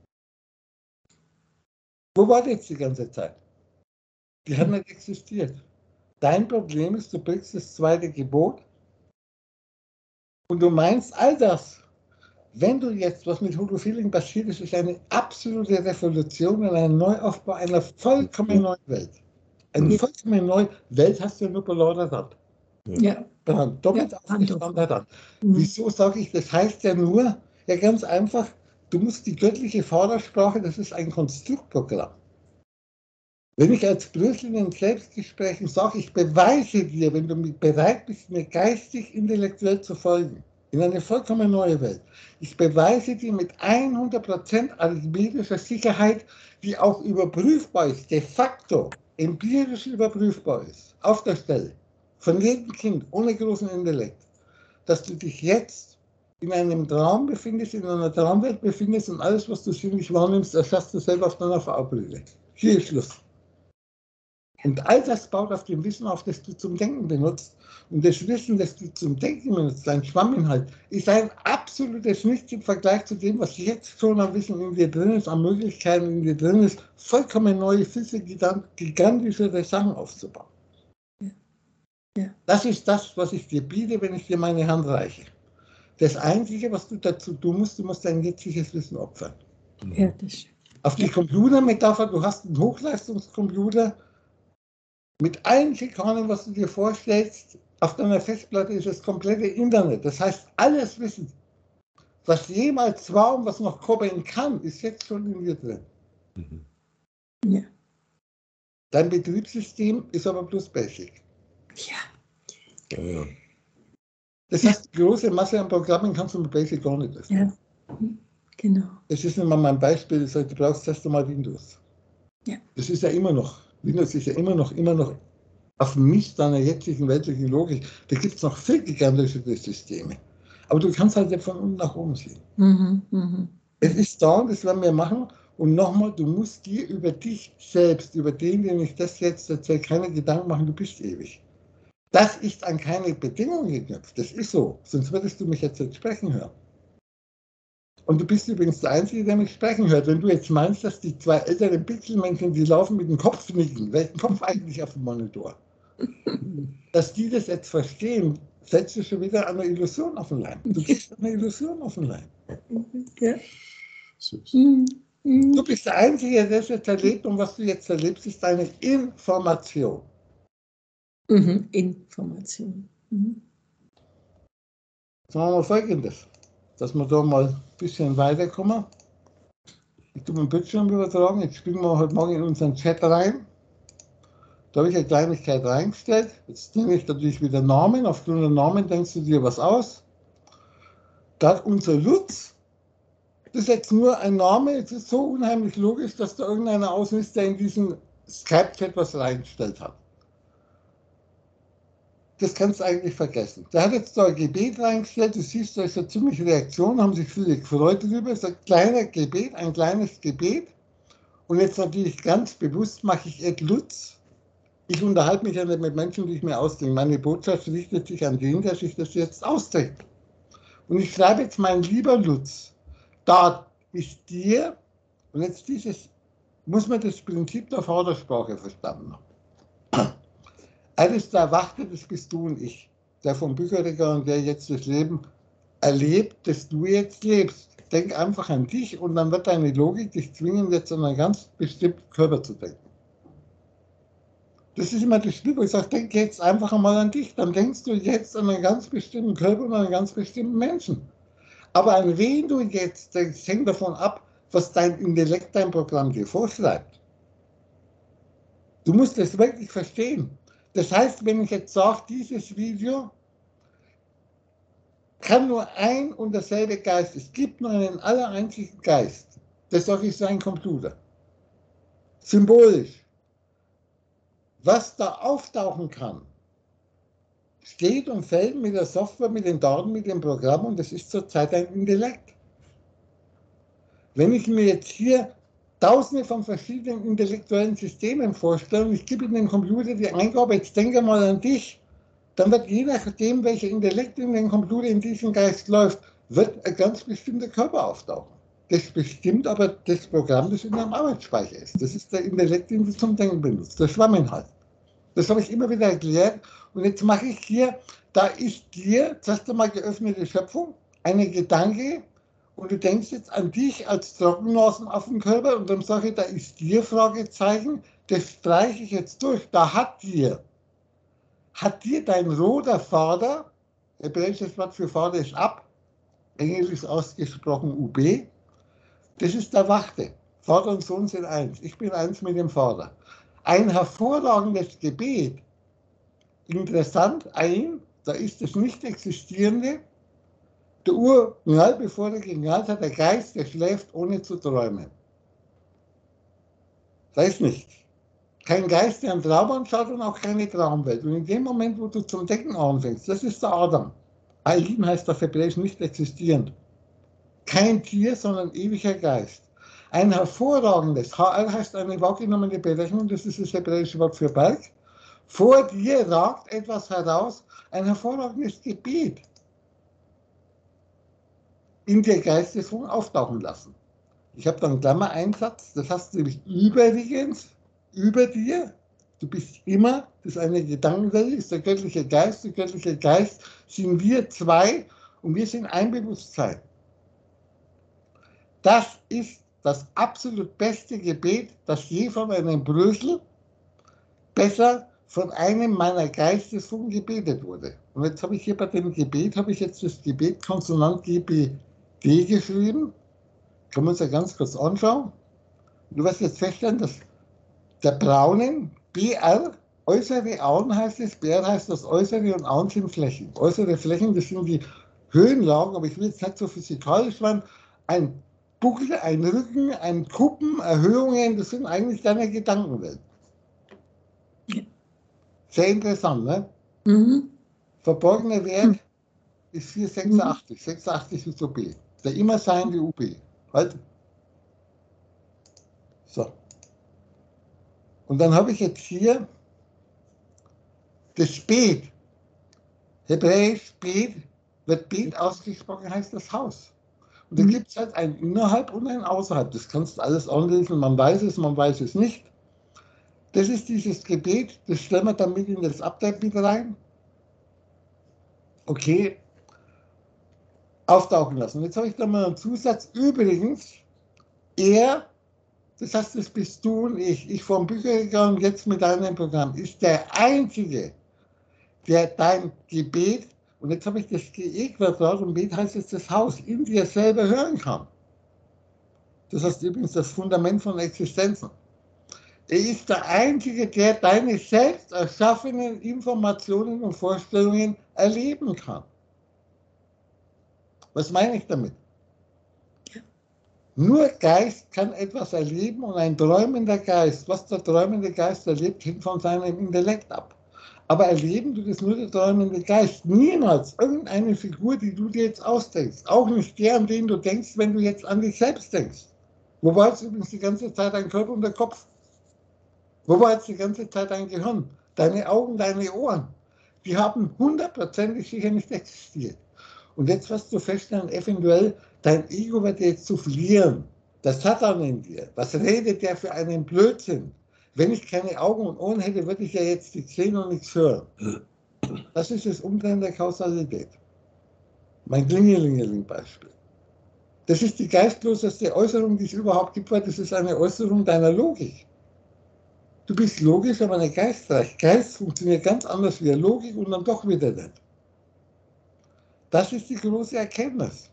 Wo war die jetzt die ganze Zeit? Die hat nicht existiert. Dein Problem ist, du brichst das zweite Gebot und du meinst all das. Wenn du jetzt, was mit Hulu Feeling passiert ist, ist eine absolute Revolution und ein Neuaufbau einer vollkommen neuen Welt. Eine vollkommen neue Welt hast du ja nur belodert. Ja. Doppelt aufgestanden. Wieso sage ich, das heißt ja nur, ja ganz einfach, du musst die göttliche Vordersprache, das ist ein Konstruktprogramm. Wenn ich als Brüssel in Selbstgesprächen sage, ich beweise dir, wenn du bereit bist, mir geistig, intellektuell zu folgen, in eine vollkommen neue Welt, ich beweise dir mit 100% arithmetischer Sicherheit, die auch überprüfbar ist, de facto, empirisch überprüfbar ist, auf der Stelle, von jedem Kind, ohne großen Intellekt, dass du dich jetzt in einem Traum befindest, in einer Traumwelt befindest und alles, was du sinnlich wahrnimmst, erschaffst du selber auf deiner Vorbrille. Hier ist Schluss. Und all das baut auf dem Wissen auf, das du zum Denken benutzt. Und das Wissen, das du zum Denken benutzt, dein Schwamminhalt, ist ein absolutes Nichts im Vergleich zu dem, was jetzt schon am Wissen in dir drin ist, an Möglichkeiten in dir drin ist, vollkommen neue, gigantischere Sachen aufzubauen. Ja. Das ist das, was ich dir biete, wenn ich dir meine Hand reiche. Das Einzige, was du dazu tun musst, du musst dein jetziges Wissen opfern. Ja, das auf die Computermetapher, du hast einen Hochleistungscomputer, mit allen Schikanen, was du dir vorstellst, auf deiner Festplatte ist das komplette Internet. Das heißt, alles Wissen, was jemals war und was noch kommen kann, ist jetzt schon in dir drin. Ja. Dein Betriebssystem ist aber bloß Basic. Ja. Das heißt, die große Masse an Programmen kannst du mit Basic gar nicht lösen. Ja, genau. Das ist immer mein Beispiel, das heißt, du brauchst erst einmal Windows. Ja. Das ist ja immer noch, Windows ist ja immer noch auf Mist deiner jetzigen weltlichen Logik. Da gibt es noch viel gigantischere Systeme. Aber du kannst halt von unten nach oben sehen. Es ist da und das werden wir machen. Und nochmal, du musst dir über dich selbst, über den ich das jetzt erzähle, keine Gedanken machen, du bist ewig. Das ist an keine Bedingungen geknüpft. Das ist so. Sonst würdest du mich jetzt sprechen hören. Und du bist übrigens der Einzige, der mich sprechen hört. Wenn du jetzt meinst, dass die zwei älteren Pixelmännchen, die laufen mit dem Kopf nicken, welchen Kopf eigentlich auf dem Monitor, dass die das jetzt verstehen, setzt du schon wieder eine Illusion auf den Leim. Du gehst eine Illusion auf den Leim. Ja. Du bist der Einzige, der das jetzt erlebt und was du jetzt erlebst, ist eine Information. Information. Jetzt machen wir Folgendes, dass wir da mal ein bisschen weiterkommen. Ich tue meinen Bildschirm übertragen, jetzt spielen wir heute Morgen in unseren Chat rein. Da habe ich eine Kleinigkeit reingestellt. Jetzt nehme ich natürlich wieder Namen. Aufgrund der Namen denkst du dir was aus. Da hat unser Lutz, das ist jetzt nur ein Name, es ist so unheimlich logisch, dass da irgendeiner außen ist, der in diesen Skype-Chat was reingestellt hat. Das kannst du eigentlich vergessen. Der hat jetzt da ein Gebet reingestellt, du siehst, da ist ja ziemlich Reaktion, haben sich viele gefreut darüber. Es ist ein kleines Gebet. Und jetzt natürlich ganz bewusst mache ich Lutz. Ich unterhalte mich ja nicht mit Menschen, die ich mir ausdenke. Meine Botschaft richtet sich an den, der sich das jetzt ausdenkt. Und ich schreibe jetzt, mein lieber Lutz, da ist dir, und jetzt muss man das Prinzip der Vordersprache verstanden haben. Eines der Erwachte, das bist du und ich, der vom Bücherregal und der jetzt das Leben erlebt, das du jetzt lebst. Denk einfach an dich und dann wird deine Logik dich zwingen, jetzt an einen ganz bestimmten Körper zu denken. Das ist immer das Spiel, wo ich sage, denk jetzt einfach einmal an dich. Dann denkst du jetzt an einen ganz bestimmten Körper und an einen ganz bestimmten Menschen. Aber an wen du jetzt denkst, hängt davon ab, was dein Intellekt, dein Programm dir vorschreibt. Du musst das wirklich verstehen. Das heißt, wenn ich jetzt sage, dieses Video kann nur ein und derselbe Geist, es gibt nur einen allereinzigen Geist. Das sage ich, sein Computer. Symbolisch. Was da auftauchen kann, steht und fällt mit der Software, mit den Daten, mit dem Programm und das ist zurzeit ein Intellekt. Wenn ich mir jetzt hier tausende von verschiedenen intellektuellen Systemen vorstelle und ich gebe in den Computer die Eingabe, jetzt denke mal an dich, dann wird je nachdem, welcher Intellekt in den Computer in diesem Geist läuft, wird ein ganz bestimmter Körper auftauchen. Das bestimmt aber das Programm, das in deinem Arbeitsspeicher ist. Das ist der Intellekt, den du zum Denken benutzt, der Schwamminhalt. Das habe ich immer wieder erklärt. Und jetzt mache ich hier, da ist dir, zuerst einmal geöffnete Schöpfung, eine Gedanke, und du denkst jetzt an dich als Trockennasenaffenkörper und dann sage ich, da ist dir Fragezeichen, das streiche ich jetzt durch. Da hat dir dein roter Vater, hebräisches Wort für Vater ist ab, englisch ausgesprochen UB, das ist der Wachte. Vater und Sohn sind eins. Ich bin eins mit dem Vater. Ein hervorragendes Gebet. Interessant, da ist das Nicht-Existierende, der Urknall, bevor er geknallt hat, der Geist, der schläft, ohne zu träumen. Da ist nichts. Kein Geist, der einen Traum anschaut und auch keine Traumwelt. Und in dem Moment, wo du zum Denken anfängst, das ist der Adam. Ayin heißt auf Hebräisch nicht existierend. Kein Tier, sondern ewiger Geist. Ein hervorragendes, HR heißt eine wahrgenommene Berechnung, das ist das hebräische Wort für Berg. Vor dir ragt etwas heraus, ein hervorragendes Gebet. In der Geistesform auftauchen lassen. Ich habe dann Klammer-Einsatz, das heißt nämlich übrigens, über dir, du bist immer, das ist eine Gedankenwelt, ist der göttliche Geist sind wir zwei und wir sind ein Bewusstsein. Das ist das absolut beste Gebet, das je von einem Brösel, besser von einem meiner Geistesformen gebetet wurde. Und jetzt habe ich hier bei dem Gebet, das Gebet Konsonant GBD geschrieben. Können wir uns ja ganz kurz anschauen. Du wirst jetzt feststellen, dass der braunen BR, äußere Auen heißt es, BR heißt das äußere und Auen sind Flächen. Äußere Flächen, das sind die Höhenlagen, aber ich will jetzt nicht so physikalisch werden. Ein Buckel, ein Rücken, ein Kuppen, Erhöhungen, das sind eigentlich deine Gedankenwelt. Sehr interessant, ne? Mhm. Verborgener Wert ist 486. 86 ist OB. Der immer seiende UB. Halt. So. Und dann habe ich jetzt hier das Bet. Hebräisch Bet, wird Bet ausgesprochen, heißt das Haus. Und da gibt es halt ein Innerhalb und ein Außerhalb. Das kannst du alles anlesen, man weiß es nicht. Das ist dieses Gebet, das stellen wir dann mit in das Update mit rein. Okay, auftauchen lassen. Jetzt habe ich da mal einen Zusatz. Übrigens, das heißt, das bist du und ich vom Bücherregal und jetzt mit deinem Programm, ist der Einzige, der dein Gebet, und jetzt habe ich das GE-Quadrat und Bet heißt jetzt das Haus, in dir selber hören kann. Das heißt übrigens das Fundament von Existenzen. Er ist der Einzige, der deine selbst erschaffenen Informationen und Vorstellungen erleben kann. Was meine ich damit? Nur Geist kann etwas erleben und ein träumender Geist, was der träumende Geist erlebt, hängt von seinem Intellekt ab. Aber erleben tut es nur der träumende Geist. Niemals irgendeine Figur, die du dir jetzt ausdenkst. Auch nicht der, an den du denkst, wenn du jetzt an dich selbst denkst. Wo war jetzt übrigens die ganze Zeit dein Körper und der Kopf? Wo war jetzt die ganze Zeit dein Gehirn? Deine Augen, deine Ohren? Die haben hundertprozentig sicher nicht existiert. Und jetzt wirst du feststellen, eventuell, dein Ego wird jetzt zu verlieren. Der Satan in dir, was redet der für einen Blödsinn? Wenn ich keine Augen und Ohren hätte, würde ich ja jetzt nichts sehen und nichts hören. Das ist das Umdrehen der Kausalität. Mein Klingelingeling-Beispiel. Das ist die geistloseste Äußerung, die es überhaupt gibt, weil das ist eine Äußerung deiner Logik. Du bist logisch, aber nicht geistreich. Geist funktioniert ganz anders wie Logik und dann doch wieder nicht. Das ist die große Erkenntnis.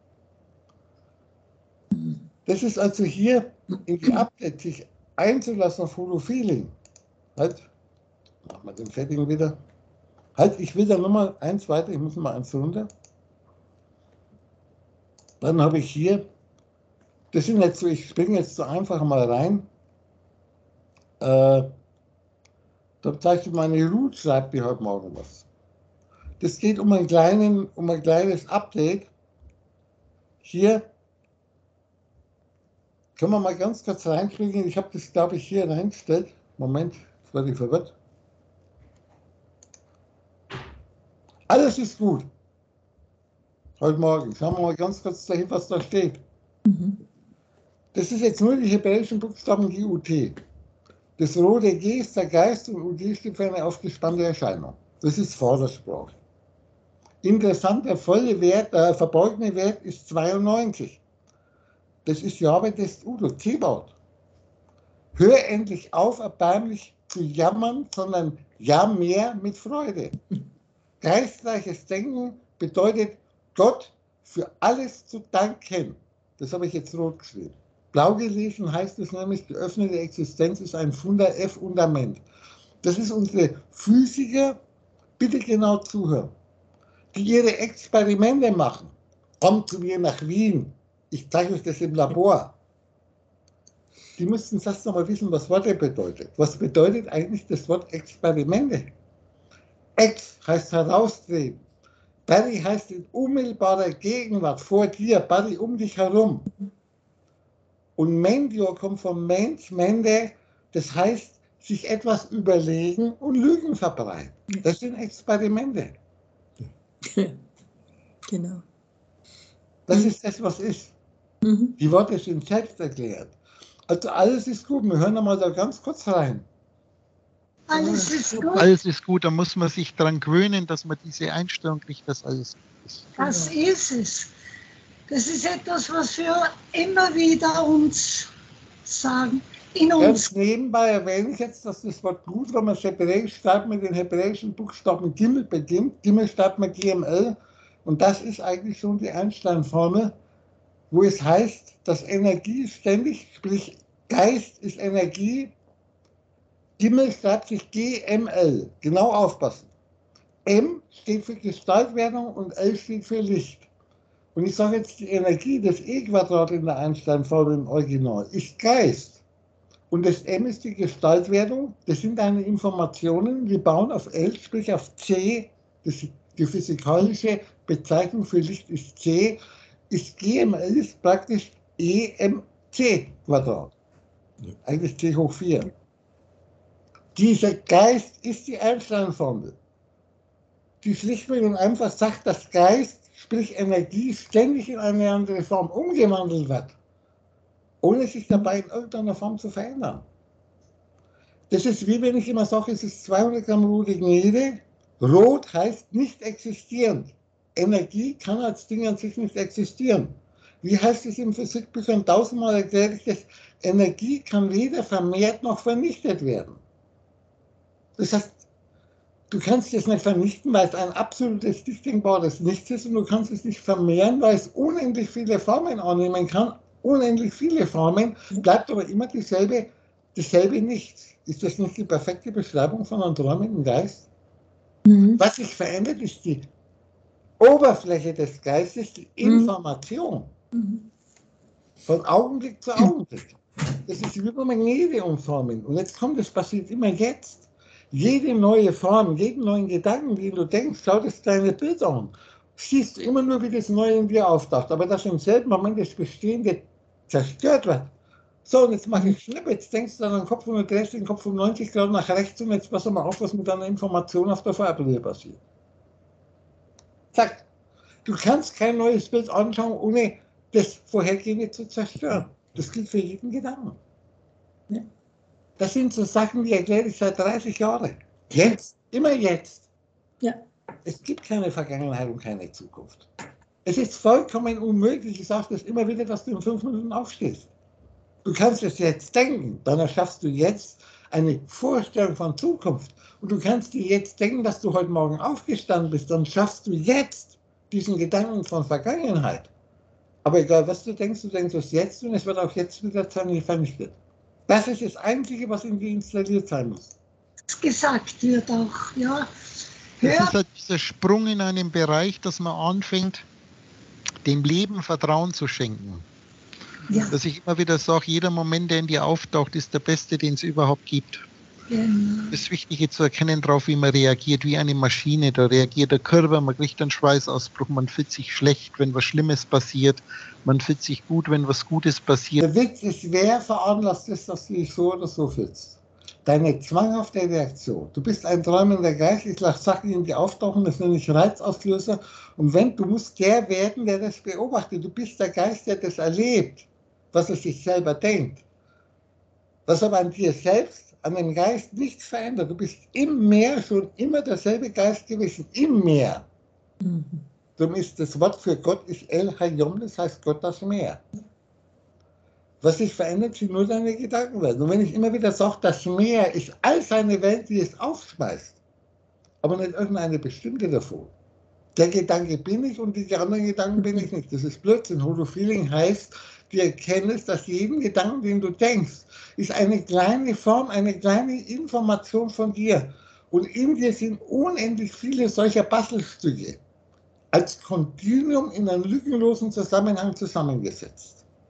Das ist also hier in die Update, sich einzulassen auf Holofeeling. Halt, machen wir den fertigen wieder. Halt, ich will da nochmal eins weiter, ich muss mal eins runter. Dann habe ich hier, das sind jetzt so, ich springe jetzt so einfach mal rein. Da zeige ich meine Ruth, schreibt mir heute Morgen was. Das geht um ein kleines Update. Hier können wir mal ganz kurz reinkriegen. Ich habe das, glaube ich, hier reingestellt. Moment, jetzt werde ich verwirrt. Alles ist gut. Heute Morgen. Schauen wir mal ganz kurz dahin, was da steht. Das ist jetzt nur die hebräischen Buchstaben GUT. Das rote G ist der Geist und UG steht für eine aufgespannte Erscheinung. Das ist Vordersprache. Interessant, der verborgene Wert ist 92. Das ist Jahwe des Udo, Zebaoth. Hör endlich auf, erbärmlich zu jammern, sondern jammer mit Freude. Geistreiches Denken bedeutet, Gott für alles zu danken. Das habe ich jetzt rot geschrieben. Blau gelesen heißt es nämlich, geöffnete Existenz ist ein Fundament. Das ist unsere Physiker, bitte genau zuhören, die ihre Experimente machen. Kommt zu mir nach Wien, ich zeige euch das im Labor. Die müssten erst noch mal wissen, was Worte bedeutet. Was bedeutet eigentlich das Wort Experimente? Ex heißt herausdrehen. Barry heißt in unmittelbarer Gegenwart, vor dir, Barry um dich herum. Und Mendio kommt vom Mensch, Mende, das heißt, sich etwas überlegen und Lügen verbreiten. Das sind Experimente. Genau. Das ist das, was ist. Die Worte sind selbst erklärt. Also alles ist gut. Wir hören mal da ganz kurz rein. Alles ist gut. Alles ist gut, da muss man sich daran gewöhnen, dass man diese Einstellung kriegt, dass alles gut ist. Das ist es. Das ist etwas, was wir immer wieder uns sagen. In uns. Ganz nebenbei erwähne ich jetzt, dass das Wort gut, wenn man es hebräisch schreibt, mit den hebräischen Buchstaben Gimel beginnt. Gimel schreibt man GML. Und das ist eigentlich schon die Einstein-Formel, wo es heißt, dass Energie ständig, sprich Geist ist Energie, Gimel schreibt sich GML. Genau aufpassen. M steht für Gestaltwerdung und L steht für Licht. Und ich sage jetzt, die Energie des E-Quadrat in der Einstein-Formel im Original ist Geist. Und das M ist die Gestaltwerdung. Das sind deine Informationen, die bauen auf L, sprich auf C. Die physikalische Bezeichnung für Licht ist C. Ist GML ist praktisch EMC Quadrat. Eigentlich C hoch 4. Dieser Geist ist die Einstein-Formel, die schlichtweg und einfach sagt, dass Geist, sprich Energie, ständig in eine andere Form umgewandelt wird, ohne sich dabei in irgendeiner Form zu verändern. Das ist wie wenn ich immer sage, es ist 200 Gramm rote Gnede. Rot heißt nicht existierend. Energie kann als Ding an sich nicht existieren. Wie heißt es in Physikbüchern? 1000-mal erklärt ich das, Energie kann weder vermehrt noch vernichtet werden. Das heißt, du kannst es nicht vernichten, weil es ein absolutes, nicht denkbares Nichts ist, und du kannst es nicht vermehren, weil es unendlich viele Formen annehmen kann. Unendlich viele Formen, bleibt aber immer dasselbe Nichts. Ist das nicht die perfekte Beschreibung von einem träumenden Geist? Was sich verändert, ist die Oberfläche des Geistes, die Information. Von Augenblick zu Augenblick. Das ist wie bei Magnete umformen. Und jetzt kommt, das passiert immer jetzt. Jede neue Form, jeden neuen Gedanken, den du denkst, schau das kleine Bild an. Siehst du immer nur, wie das Neue in dir auftaucht. Aber dass im selben Moment das Bestehende zerstört wird. So, und jetzt mache ich Schnipp, jetzt denkst du an den Kopf und du drehst den Kopf um 90 Grad nach rechts und jetzt pass mal auf, was mit deiner Information auf der Farbbrille passiert. Zack. Du kannst kein neues Bild anschauen, ohne das Vorhergehende zu zerstören. Das gilt für jeden Gedanken. Ja. Das sind so Sachen, die erkläre ich seit 30 Jahren. Jetzt, immer jetzt. Ja. Es gibt keine Vergangenheit und keine Zukunft. Es ist vollkommen unmöglich, ich sage das immer wieder, dass du in 5 Minuten aufstehst. Du kannst es jetzt denken, dann erschaffst du jetzt eine Vorstellung von Zukunft. Und du kannst dir jetzt denken, dass du heute Morgen aufgestanden bist, dann schaffst du jetzt diesen Gedanken von Vergangenheit. Aber egal, was du denkst es jetzt und es wird auch jetzt wieder vernichtet. Das ist das Einzige, was in dir installiert sein muss. Was gesagt wird auch, ja. Das ist halt dieser Sprung in einen Bereich, dass man anfängt, dem Leben Vertrauen zu schenken. Ja. Dass ich immer wieder sage, jeder Moment, der in dir auftaucht, ist der beste, den es überhaupt gibt. Genau. Das Wichtige zu erkennen darauf, wie man reagiert, wie eine Maschine. Da reagiert der Körper, man kriegt einen Schweißausbruch, man fühlt sich schlecht, wenn was Schlimmes passiert, man fühlt sich gut, wenn was Gutes passiert. Der Witz ist, wer veranlasst es, dass du dich so oder so fühlst? Deine zwanghafte Reaktion. Du bist ein träumender Geist, ich lasse Sachen, die auftauchen, das nenne ich Reizauslöser. Und wenn, du musst der werden, der das beobachtet. Du bist der Geist, der das erlebt, was er sich selber denkt. Was aber an dir selbst an dem Geist nichts verändert. Du bist im Meer schon immer derselbe Geist gewesen, im Meer. Darum ist das Wort für Gott ist El Hayom, das heißt Gott das Meer. Was sich verändert, sind nur deine Gedankenwelt. Und wenn ich immer wieder sage, das Meer ist all seine Welt, die es aufspeist, aber nicht irgendeine bestimmte davon. Der Gedanke bin ich und die anderen Gedanken bin ich nicht. Das ist Blödsinn. Holofeeling heißt, du erkennst, dass jeden Gedanken, den du denkst, ist eine kleine Form, eine kleine Information von dir. Und in dir sind unendlich viele solcher Bastelstücke als Kontinuum in einem lückenlosen Zusammenhang zusammengesetzt.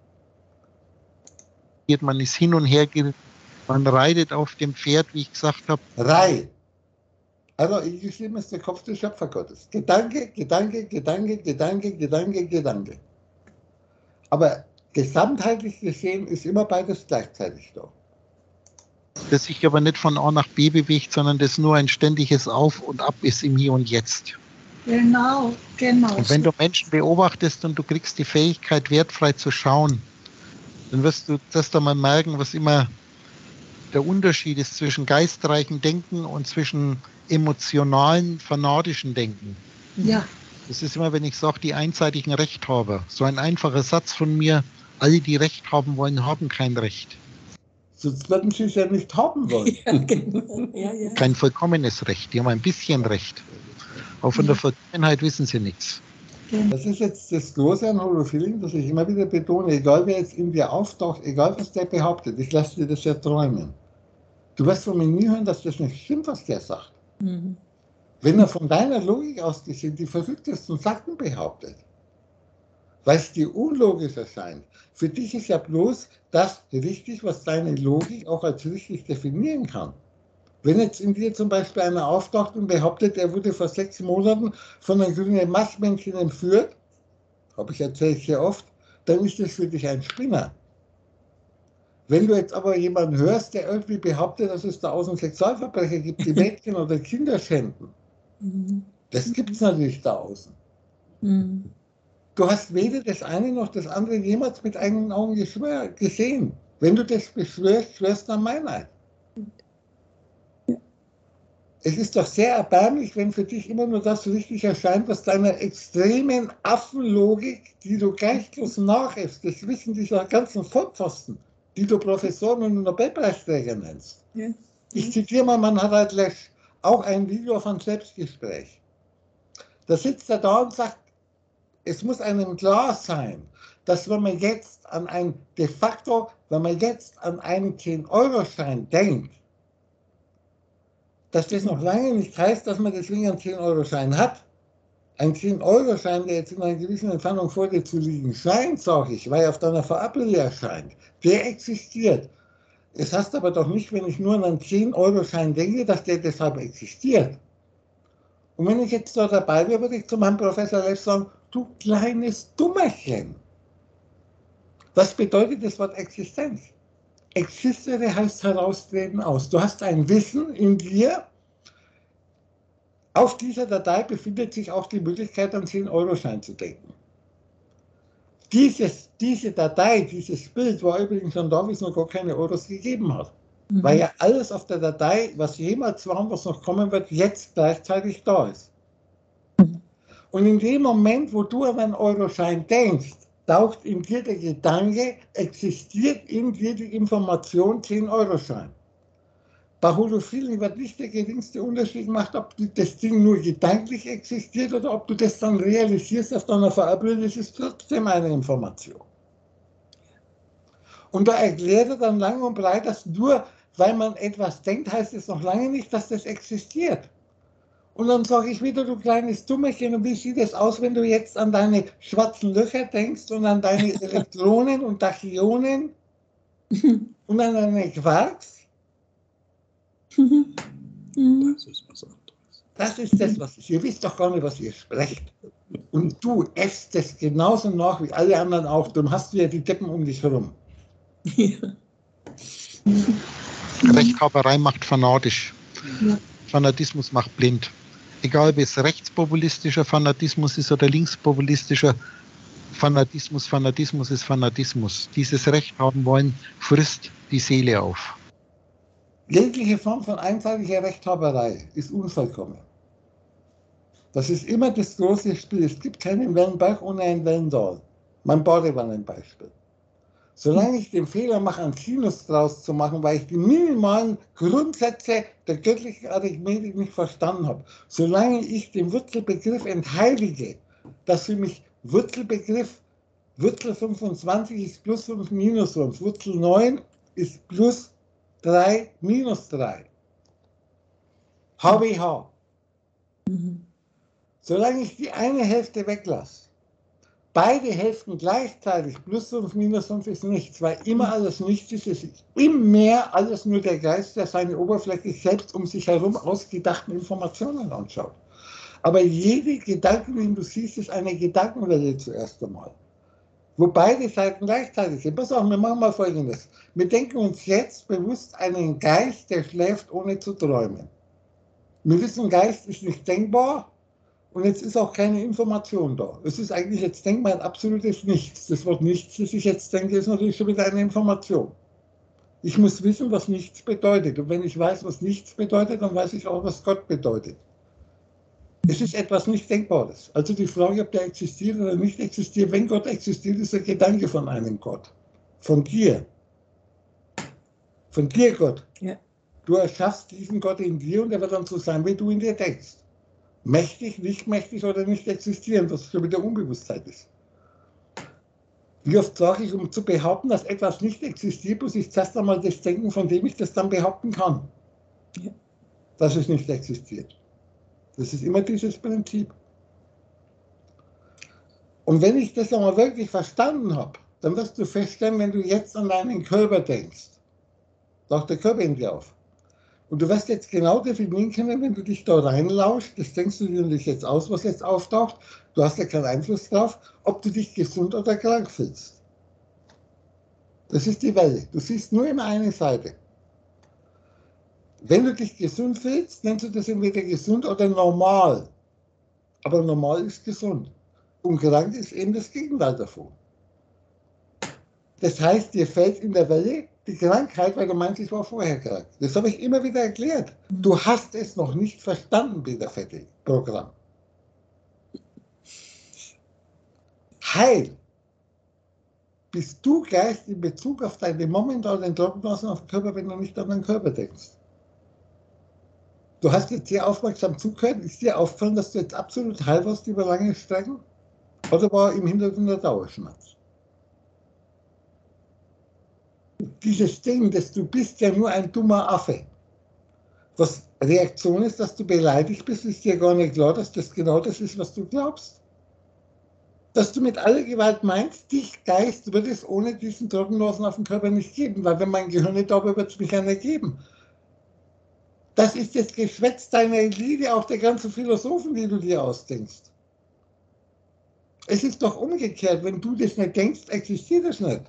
Man ist hin und her, man reitet auf dem Pferd, wie ich gesagt habe. Also geschrieben ist der Kopf des Schöpfergottes. Gedanke, Gedanke, Gedanke, Gedanke, Gedanke, Gedanke. Aber gesamtheitlich gesehen ist immer beides gleichzeitig da. Das sich aber nicht von A nach B bewegt, sondern das nur ein ständiges Auf und Ab ist im Hier und Jetzt. Genau. Und wenn du Menschen beobachtest und du kriegst die Fähigkeit, wertfrei zu schauen, dann wirst du das da mal merken, was immer der Unterschied ist zwischen geistreichem Denken und zwischen emotionalen, fanatischen Denken. Ja. Das ist immer, wenn ich sage, die einseitigen Rechthaber. So ein einfacher Satz von mir, alle, die Recht haben wollen, haben kein Recht. Sonst würden sie es ja nicht haben wollen. Ja, genau. Ja. Kein vollkommenes Recht, die haben ein bisschen Recht. Aber von der Vollkommenheit wissen sie nichts. Das ist jetzt das Große an Holofeeling, das ich immer wieder betone, egal wer jetzt in dir auftaucht, egal was der behauptet, ich lasse dir das ja träumen. Du wirst von mir nie hören, dass das nicht stimmt, was der sagt. Wenn er von deiner Logik aus gesehen die verrücktesten Sachen behauptet, weil es dir unlogisch erscheint. Für dich ist ja bloß das richtig, was deine Logik auch als richtig definieren kann. Wenn jetzt in dir zum Beispiel einer auftaucht und behauptet, er wurde vor 6 Monaten von einem grünen Marsmännchen entführt, habe ich erzählt sehr oft, dann ist das für dich ein Spinner. Wenn du jetzt aber jemanden hörst, der irgendwie behauptet, dass es da außen Sexualverbrecher gibt, die Mädchen oder Kinder schänden, das gibt es natürlich da außen. Du hast weder das eine noch das andere jemals mit eigenen Augen gesehen. Wenn du das beschwörst, schwörst du an Meinheit. Es ist doch sehr erbärmlich, wenn für dich immer nur das richtig erscheint, was deiner extremen Affenlogik, die du geistlos nachäffst, das wissen dieser ganzen Vollpfosten, die du Professoren und Nobelpreisträger nennst. Ja. Ich zitiere mal Harald Lesch, auch ein Video von Selbstgespräch. Da sitzt er da und sagt, es muss einem klar sein, dass wenn man jetzt an einen 10-Euro-Schein denkt, dass das noch lange nicht heißt, dass man deswegen einen 10-Euro-Schein hat. Ein 10-Euro-Schein, der jetzt in einer gewissen Entfernung vor dir zu liegen scheint, sage ich, weil er auf deiner Verabrede erscheint, der existiert. Es heißt aber doch nicht, wenn ich nur an einen 10-Euro-Schein denke, dass der deshalb existiert. Und wenn ich jetzt da dabei wäre, würde ich zu meinem Professor Lesch sagen, du kleines Dummerchen. Was bedeutet das Wort Existenz? Existere heißt heraustreten aus. Du hast ein Wissen in dir. Auf dieser Datei befindet sich auch die Möglichkeit, an 10-Euro-Schein zu denken. Diese Datei, dieses Bild war übrigens schon da, wie es noch gar keine Euros gegeben hat. Weil ja alles auf der Datei, was jemals war und was noch kommen wird, jetzt gleichzeitig da ist. Und in dem Moment, wo du an einen Euroschein denkst, taucht in dir der Gedanke, existiert in dir die Information 10-Euro-Schein. Bei Holofeeling wird nicht der geringste Unterschied gemacht, ob das Ding nur gedanklich existiert oder ob du das dann realisierst auf deiner Verabrede, das ist trotzdem eine Information. Und da erklärt er dann lang und breit, dass nur weil man etwas denkt, heißt es noch lange nicht, dass das existiert. Und dann sage ich wieder, du kleines Dummerchen, und wie sieht es aus, wenn du jetzt an deine schwarzen Löcher denkst und an deine Elektronen und Tachyonen und an deine Quarks? Das ist was anderes. Das ist das, was ihr wisst doch gar nicht, was ihr sprecht. Und du äffst das genauso nach wie alle anderen auch. Dann hast du ja die Deppen um dich herum. Ja. Rechthaberei macht fanatisch. Ja. Fanatismus macht blind. Egal, ob es rechtspopulistischer Fanatismus ist oder linkspopulistischer Fanatismus, Fanatismus ist Fanatismus. Dieses Recht haben wollen, frisst die Seele auf. Jegliche Form von einseitiger Rechthaberei ist unvollkommen. Das ist immer das große Spiel. Es gibt keinen Wellenberg ohne ein Wellendal. Mein Badewannenbeispiel. Solange ich den Fehler mache, einen Sinus draus zu machen, weil ich die minimalen Grundsätze der göttlichen Arithmetik nicht verstanden habe, solange ich den Wurzelbegriff entheilige, dass für mich Wurzelbegriff, Wurzel 25 ist plus 5 minus 5, Wurzel 9 ist plus 3 minus 3. HWH. Solange ich die eine Hälfte weglasse, beide Hälften gleichzeitig, plus 5, minus 5 ist nichts, weil immer alles nichts ist, es ist immer alles nur der Geist, der seine Oberfläche selbst um sich herum ausgedachten Informationen anschaut. Aber jede Gedanke, den du siehst, ist eine Gedankenwelle zuerst einmal. Wo beide Seiten gleichzeitig sind. Pass auf, wir machen mal Folgendes. Wir denken uns jetzt bewusst einen Geist, der schläft, ohne zu träumen. Wir wissen, Geist ist nicht denkbar. Und jetzt ist auch keine Information da. Es ist eigentlich jetzt Denkmal ein absolutes Nichts. Das Wort Nichts, das ich jetzt denke, ist natürlich schon wieder eine Information. Ich muss wissen, was Nichts bedeutet. Und wenn ich weiß, was Nichts bedeutet, dann weiß ich auch, was Gott bedeutet. Es ist etwas nicht Denkbares. Also die Frage, ob der existiert oder nicht existiert, wenn Gott existiert, ist der Gedanke von einem Gott. Von dir. Von dir, Gott. Ja. Du erschaffst diesen Gott in dir und er wird dann so sein, wie du in dir denkst. Mächtig, nicht mächtig oder nicht existieren, was schon wieder Unbewusstheit ist. Wie oft sage ich, um zu behaupten, dass etwas nicht existiert, muss ich zuerst einmal das denken, von dem ich das dann behaupten kann. Ja. Dass es nicht existiert. Das ist immer dieses Prinzip. Und wenn ich das einmal wirklich verstanden habe, dann wirst du feststellen, wenn du jetzt an deinen Körper denkst, taucht der Körper in dir auf. Und du wirst jetzt genau definieren können, wenn du dich da reinlauschst, das denkst du dir natürlich jetzt aus, was jetzt auftaucht, du hast ja keinen Einfluss drauf, ob du dich gesund oder krank fühlst. Das ist die Welle. Du siehst nur immer eine Seite. Wenn du dich gesund fühlst, nennst du das entweder gesund oder normal. Aber normal ist gesund. Und krank ist eben das Gegenteil davon. Das heißt, dir fällt in der Welle die Krankheit, weil du meinst, ich war vorher krank. Das habe ich immer wieder erklärt. Du hast es noch nicht verstanden, Peter Vettel, Programm. Heil bist du Geist in Bezug auf deine momentanen Trockenblasen auf den Körper, wenn du nicht an den Körper denkst. Du hast jetzt sehr aufmerksam zugehört. Ist dir aufgefallen, dass du jetzt absolut heil warst über lange Strecken? Oder war im Hintergrund der Dauerschmerz? Dieses Ding, dass du bist ja nur ein dummer Affe. Was Reaktion ist, dass du beleidigt bist, ist dir gar nicht klar, dass das genau das ist, was du glaubst. Dass du mit aller Gewalt meinst, dich Geist wird es ohne diesen Trockennasen auf dem Körper nicht geben, weil wenn mein Gehirn nicht da wäre, wird es mich ja nicht geben. Das ist das Geschwätz deiner Elite, auch der ganzen Philosophen, die du dir ausdenkst. Es ist doch umgekehrt, wenn du das nicht denkst, existiert es nicht.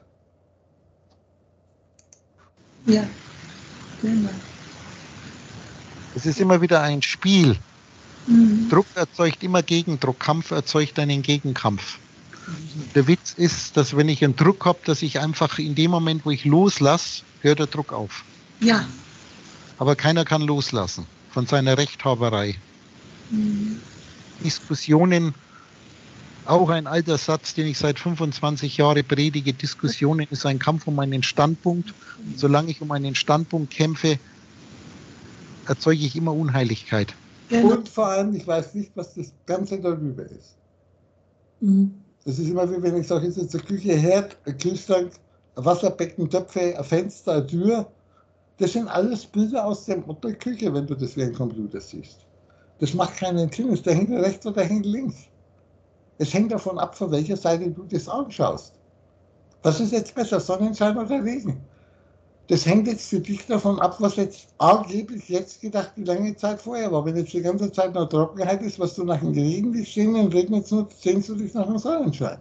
Ja, genau. Es ist immer wieder ein Spiel. Druck erzeugt immer Gegendruck, Kampf erzeugt einen Gegenkampf. Der Witz ist, dass wenn ich einen Druck habe, dass ich einfach in dem Moment, wo ich loslasse, hört der Druck auf. Ja. Aber keiner kann loslassen von seiner Rechthaberei. Diskussionen, auch ein alter Satz, den ich seit 25 Jahren predige, Diskussionen ist ein Kampf um einen Standpunkt. Und solange ich um einen Standpunkt kämpfe, erzeuge ich immer Unheiligkeit. Genau. Und vor allem, ich weiß nicht, was das Ganze darüber ist. Das ist immer wie wenn ich sage, ist jetzt eine Küche, Herd, ein Kühlschrank, ein Wasserbecken, Töpfe, ein Fenster, eine Tür. Das sind alles Bilder aus der Mutterküche, wenn du das wie ein Computer siehst. Das macht keinen Sinn. Ist der hängt rechts oder der hängt links? Es hängt davon ab, von welcher Seite du das anschaust. Was ist jetzt besser, Sonnenschein oder Regen? Das hängt jetzt für dich davon ab, was jetzt angeblich jetzt gedacht die lange Zeit vorher war. Wenn jetzt die ganze Zeit noch Trockenheit ist, was du nach dem Regen dich sehen, dann regnet es nur, sehnst du dich nach dem Sonnenschein.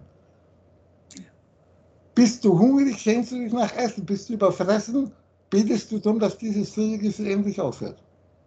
Bist du hungrig, sehnst du dich nach Essen. Bist du überfressen, betest du darum, dass dieses Völlegefühl endlich aufhört.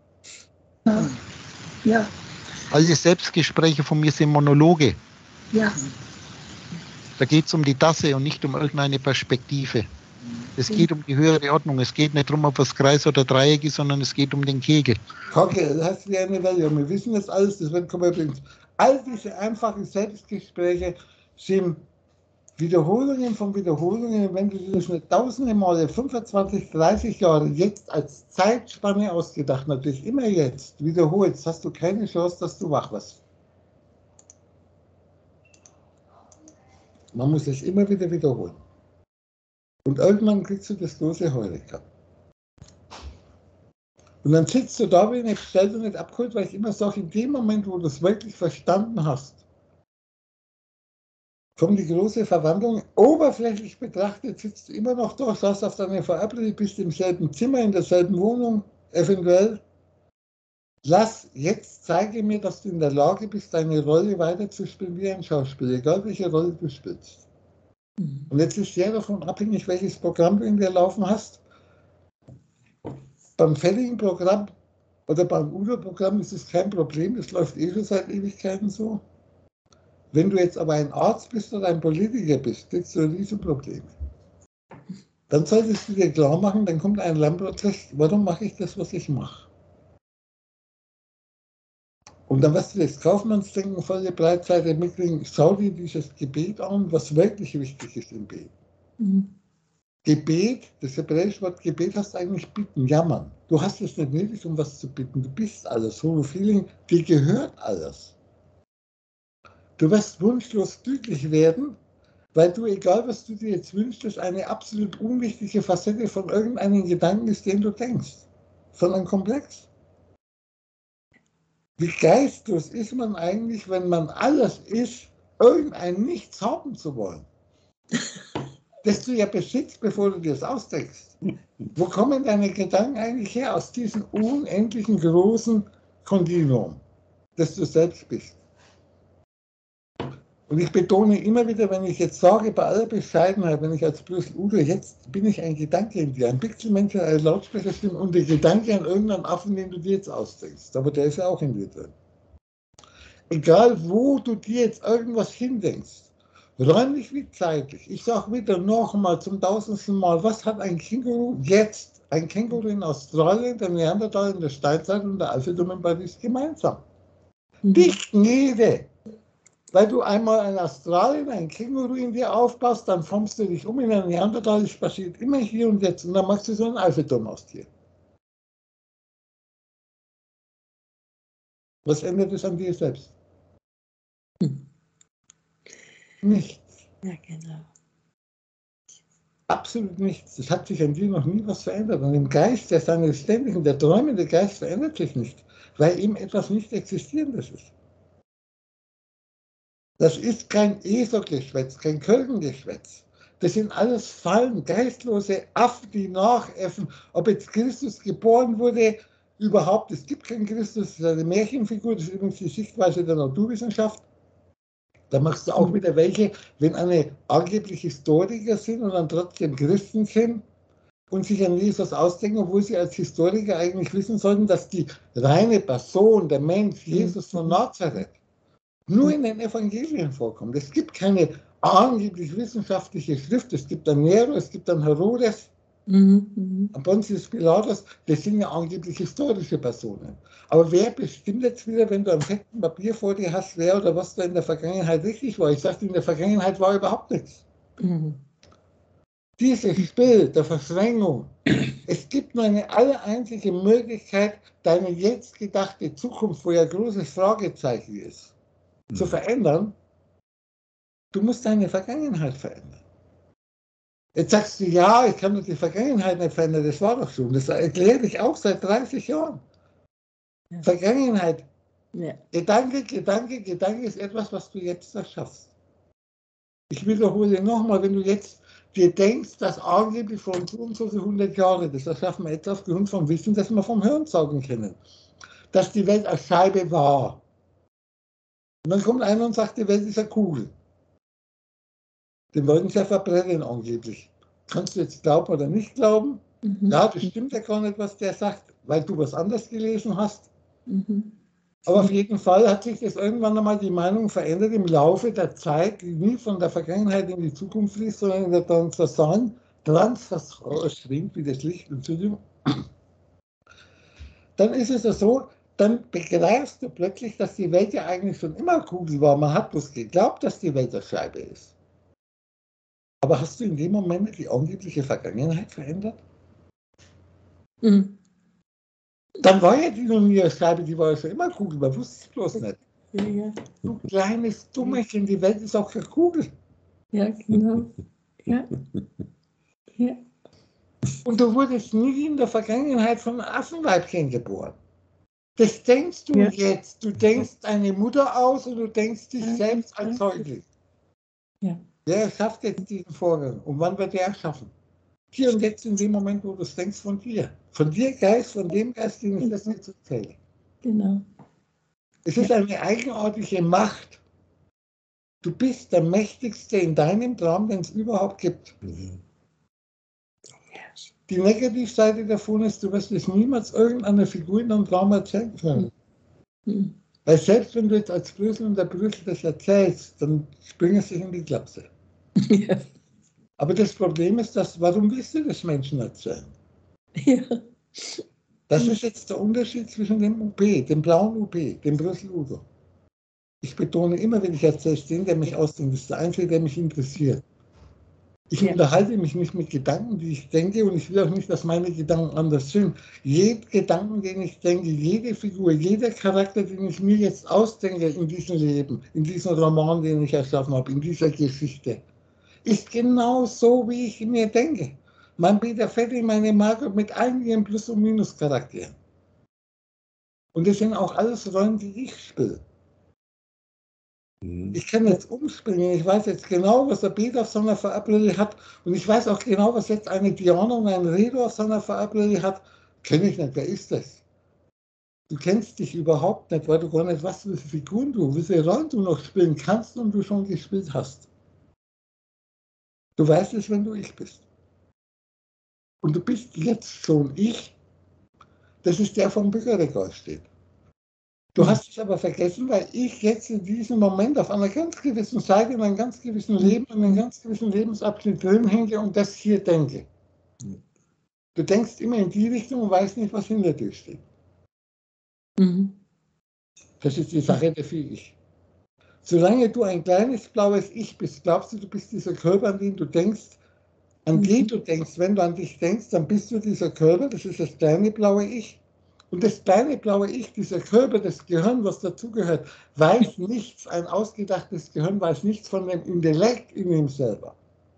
Ja. All die Selbstgespräche von mir sind Monologe. Ja. Da geht es um die Tasse und nicht um irgendeine Perspektive. Es geht um die höhere Ordnung. Es geht nicht darum, ob es Kreis oder Dreieck ist, sondern es geht um den Kegel. Kacke, das heißt wie eine Welle. Wir wissen das alles, das wird kommen übrigens. All diese einfachen Selbstgespräche sind Wiederholungen von Wiederholungen. Wenn du dir das nicht tausende Male, 25, 30 Jahre jetzt als Zeitspanne ausgedacht, natürlich immer jetzt wiederholst, hast du keine Chance, dass du wach wirst. Man muss es immer wieder wiederholen. Und irgendwann kriegst du das große Heureka. Und dann sitzt du da wie eine Bestellung nicht abgeholt, weil ich immer sage, in dem Moment, wo du es wirklich verstanden hast, kommt die große Verwandlung. Oberflächlich betrachtet sitzt du immer noch da, schaust auf deine Verabredung, bist im selben Zimmer, in derselben Wohnung, eventuell. Jetzt zeige mir, dass du in der Lage bist, deine Rolle weiterzuspielen wie ein Schauspieler, egal welche Rolle du spielst. Und jetzt ist sehr davon abhängig, welches Programm du in dir laufen hast. Beim fälligen Programm oder beim Udo-Programm ist es kein Problem, das läuft eh schon seit Ewigkeiten so. Wenn du jetzt aber ein Arzt bist oder ein Politiker bist, kriegst du Riesenprobleme. Dann solltest du dir klar machen, dann kommt ein Lernprozess, warum mache ich das, was ich mache? Und dann wirst du das Kaufmannsdenken volle Breitseite mitkriegen, schau dir dieses Gebet an, was wirklich wichtig ist im Gebet. Gebet, das hebräische Wort Gebet heißt eigentlich bitten, jammern. Du hast es nicht nötig, um was zu bitten. Du bist alles, so feeling, dir gehört alles. Du wirst wunschlos glücklich werden, weil du, egal was du dir jetzt wünschst, eine absolut unwichtige Facette von irgendeinem Gedanken ist, den du denkst. Von einem Komplex. Wie geistlos ist man eigentlich, wenn man alles ist, irgendein Nichts haben zu wollen? Das du ja besitzt, bevor du dir das ausdenkst. Wo kommen deine Gedanken eigentlich her? Aus diesem unendlichen großen Kontinuum, das du selbst bist. Und ich betone immer wieder, wenn ich jetzt sage, bei aller Bescheidenheit, wenn ich als Brüssel Udo, jetzt bin ich ein Gedanke in dir, ein Pixelmensch, eine Lautsprecherstimme und der Gedanke an irgendeinen Affen, den du dir jetzt ausdenkst. Aber der ist ja auch in dir drin. Egal, wo du dir jetzt irgendwas hindenkst, räumlich wie zeitlich, ich sage wieder nochmal zum 1000. Mal, was hat ein Känguru jetzt, ein Känguru in Australien, der Neandertal in der Steinzeit und der Alpha-Dom in Paris gemeinsam? Die Gnede! Weil du einmal ein Australien, ein Känguru in dir aufbaust, dann formst du dich um in ein Neandertal, das passiert immer hier und jetzt. Und dann machst du so einen Alpha-Dom aus dir. Was ändert es an dir selbst? Nichts. Ja, genau. Absolut nichts. Es hat sich an dir noch nie was verändert. Und im Geist, der seine ständigen, der träumende Geist verändert sich nicht, weil ihm etwas nicht Existierendes ist. Das ist kein Esergeschwätz, kein Kölngeschwätz. Das sind alles Fallen, geistlose Affen, die nachäffen. Ob jetzt Christus geboren wurde, überhaupt, es gibt keinen Christus, das ist eine Märchenfigur, das ist übrigens die Sichtweise der Naturwissenschaft. Da machst du auch wieder welche, wenn eine angeblich Historiker sind und dann trotzdem Christen sind und sich an Jesus ausdenken, obwohl sie als Historiker eigentlich wissen sollten, dass die reine Person, der Mensch, Jesus von Nazareth, nur in den Evangelien vorkommt. Es gibt keine angeblich wissenschaftliche Schrift. Es gibt einen Nero, es gibt einen Herodes, einen Pontius Pilatus. Das sind ja angeblich historische Personen. Aber wer bestimmt jetzt wieder, wenn du ein fetten Papier vor dir hast, wer oder was da in der Vergangenheit richtig war? Ich sagte, in der Vergangenheit war überhaupt nichts. Dieses Spiel der Verschränkung, es gibt nur eine allereinzige Möglichkeit, deine jetzt gedachte Zukunft, wo ja ein großes Fragezeichen ist, zu verändern. Du musst deine Vergangenheit verändern. Jetzt sagst du, ja, ich kann doch die Vergangenheit nicht verändern, das war doch schon. Das erkläre ich auch seit 30 Jahren. Ja. Vergangenheit, ja. Gedanke ist etwas, was du jetzt erschaffst. Ich wiederhole nochmal, wenn du jetzt dir denkst, dass angeblich vor so und so 100 Jahren, das erschaffen wir jetzt aufgrund vom Wissen, das wir vom Hörensagen kennen, dass die Welt als Scheibe war. Und dann kommt einer und sagt, die Welt ist eine Kugel. Den wollten sie ja verbrennen angeblich. Kannst du jetzt glauben oder nicht glauben? Ja, das stimmt ja gar nicht, was der sagt, weil du was anderes gelesen hast. Aber auf jeden Fall hat sich das irgendwann einmal die Meinung verändert im Laufe der Zeit, die nie von der Vergangenheit in die Zukunft fließt, sondern in der Transversalen, Transversal schwingt wie das Licht und Studium, dann ist es ja so, dann begreifst du plötzlich, dass die Welt ja eigentlich schon immer Kugel war. Man hat bloß geglaubt, dass die Welt eine Scheibe ist. Aber hast du in dem Moment die angebliche Vergangenheit verändert? Mhm. Dann war ja die noch nie eine Scheibe, die war ja schon immer Kugel, man wusste es bloß nicht. Ja, ja. Du kleines Dummerchen, die Welt ist auch keine Kugel. Ja, genau. Ja. Ja. Und du wurdest nie in der Vergangenheit von einem Affenweibchen geboren. Das denkst du Ja. jetzt. Du denkst eine Mutter aus und du denkst dich Ja. selbst als Säugling. Ja. Wer schafft jetzt diesen Vorgang? Und wann wird der schaffen? Hier und jetzt in dem Moment, wo du es denkst, von dir. Von dir Geist, von dem Geist, den ich das jetzt erzähle. Genau. Es ist eine eigenartige Macht. Du bist der Mächtigste in deinem Traum, den es überhaupt gibt. Die Negativseite davon ist, du wirst es niemals irgendeiner Figur in einem Traum erzählen können. Mhm. Weil selbst wenn du jetzt als Brüssel und der Brüssel das erzählst, dann springen sie sich in die Klapse. Ja. Aber das Problem ist, warum willst du das Menschen erzählen? Ja. Das ist jetzt der Unterschied zwischen dem UP, dem blauen UP, dem Brüssel Udo. Ich betone immer, wenn ich erzähle, den, der mich ausdenkt, ist der Einzige, der mich interessiert. Ich unterhalte mich nicht mit Gedanken, die ich denke, und ich will auch nicht, dass meine Gedanken anders sind. Jeder Gedanken, den ich denke, jede Figur, jeder Charakter, den ich mir jetzt ausdenke in diesem Leben, in diesem Roman, den ich erschaffen habe, in dieser Geschichte, ist genau so, wie ich mir denke. Mein Peter Vetti, meine Margot mit allen ihren Plus- und Minus-Charakteren. Und das sind auch alles Rollen, die ich spiele. Ich kann jetzt umspringen, ich weiß jetzt genau, was der Peter auf seiner Verabrede hat, und ich weiß auch genau, was jetzt eine Diana und ein Redo auf seiner Verabrede hat. Kenne ich nicht, wer ist das? Du kennst dich überhaupt nicht, weil du gar nicht weißt, welche Figuren du, welche Rollen du noch spielen kannst und du schon gespielt hast. Du weißt es, wenn du ich bist. Und du bist jetzt schon ich. Das ist der vom Bücherregal steht. Du hast es aber vergessen, weil ich jetzt in diesem Moment auf einer ganz gewissen Seite, in einem ganz gewissen Leben, in einem ganz gewissen Lebensabschnitt drin hänge und das hier denke. Du denkst immer in die Richtung und weißt nicht, was hinter dir steht. Mhm. Das ist die Sache der Ich. Solange du ein kleines blaues Ich bist, glaubst du bist dieser Körper, an den du denkst, an den du denkst. Wenn du an dich denkst, dann bist du dieser Körper, das ist das kleine blaue Ich. Und das kleine blaue Ich, dieser Körper, das Gehirn, was dazugehört, weiß nichts, ein ausgedachtes Gehirn weiß nichts von dem Intellekt in ihm selber.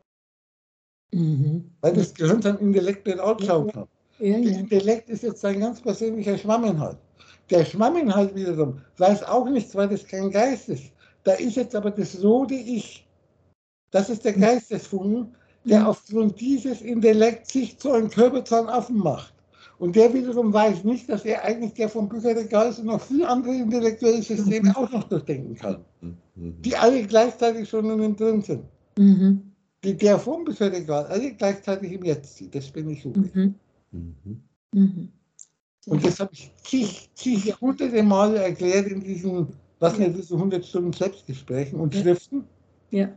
Mhm. Weil das Gehirn sein Intellekt nicht anschauen kann. Ja, Der ja. Intellekt ist jetzt ein ganz persönlicher Schwamminhalt. Der Schwamminhalt wiederum weiß auch nichts, weil das kein Geist ist. Da ist jetzt aber das rote Ich. Das ist der Geistesfunken, der aufgrund dieses Intellekts sich zu einem Körper, zu einem Affen macht. Und der wiederum weiß nicht, dass er eigentlich der vom Bücherregal ist und noch viele andere intellektuelle Systeme auch noch durchdenken kann. Die alle gleichzeitig schon in ihm drin sind. Mhm. Die der vom Bücherregal alle gleichzeitig im Jetzt sieht. Das bin ich. Mhm. Mhm. Und das habe ich zig hunderte Male erklärt in diesen, was nicht, diese 100 Stunden Selbstgesprächen und Schriften. Ja.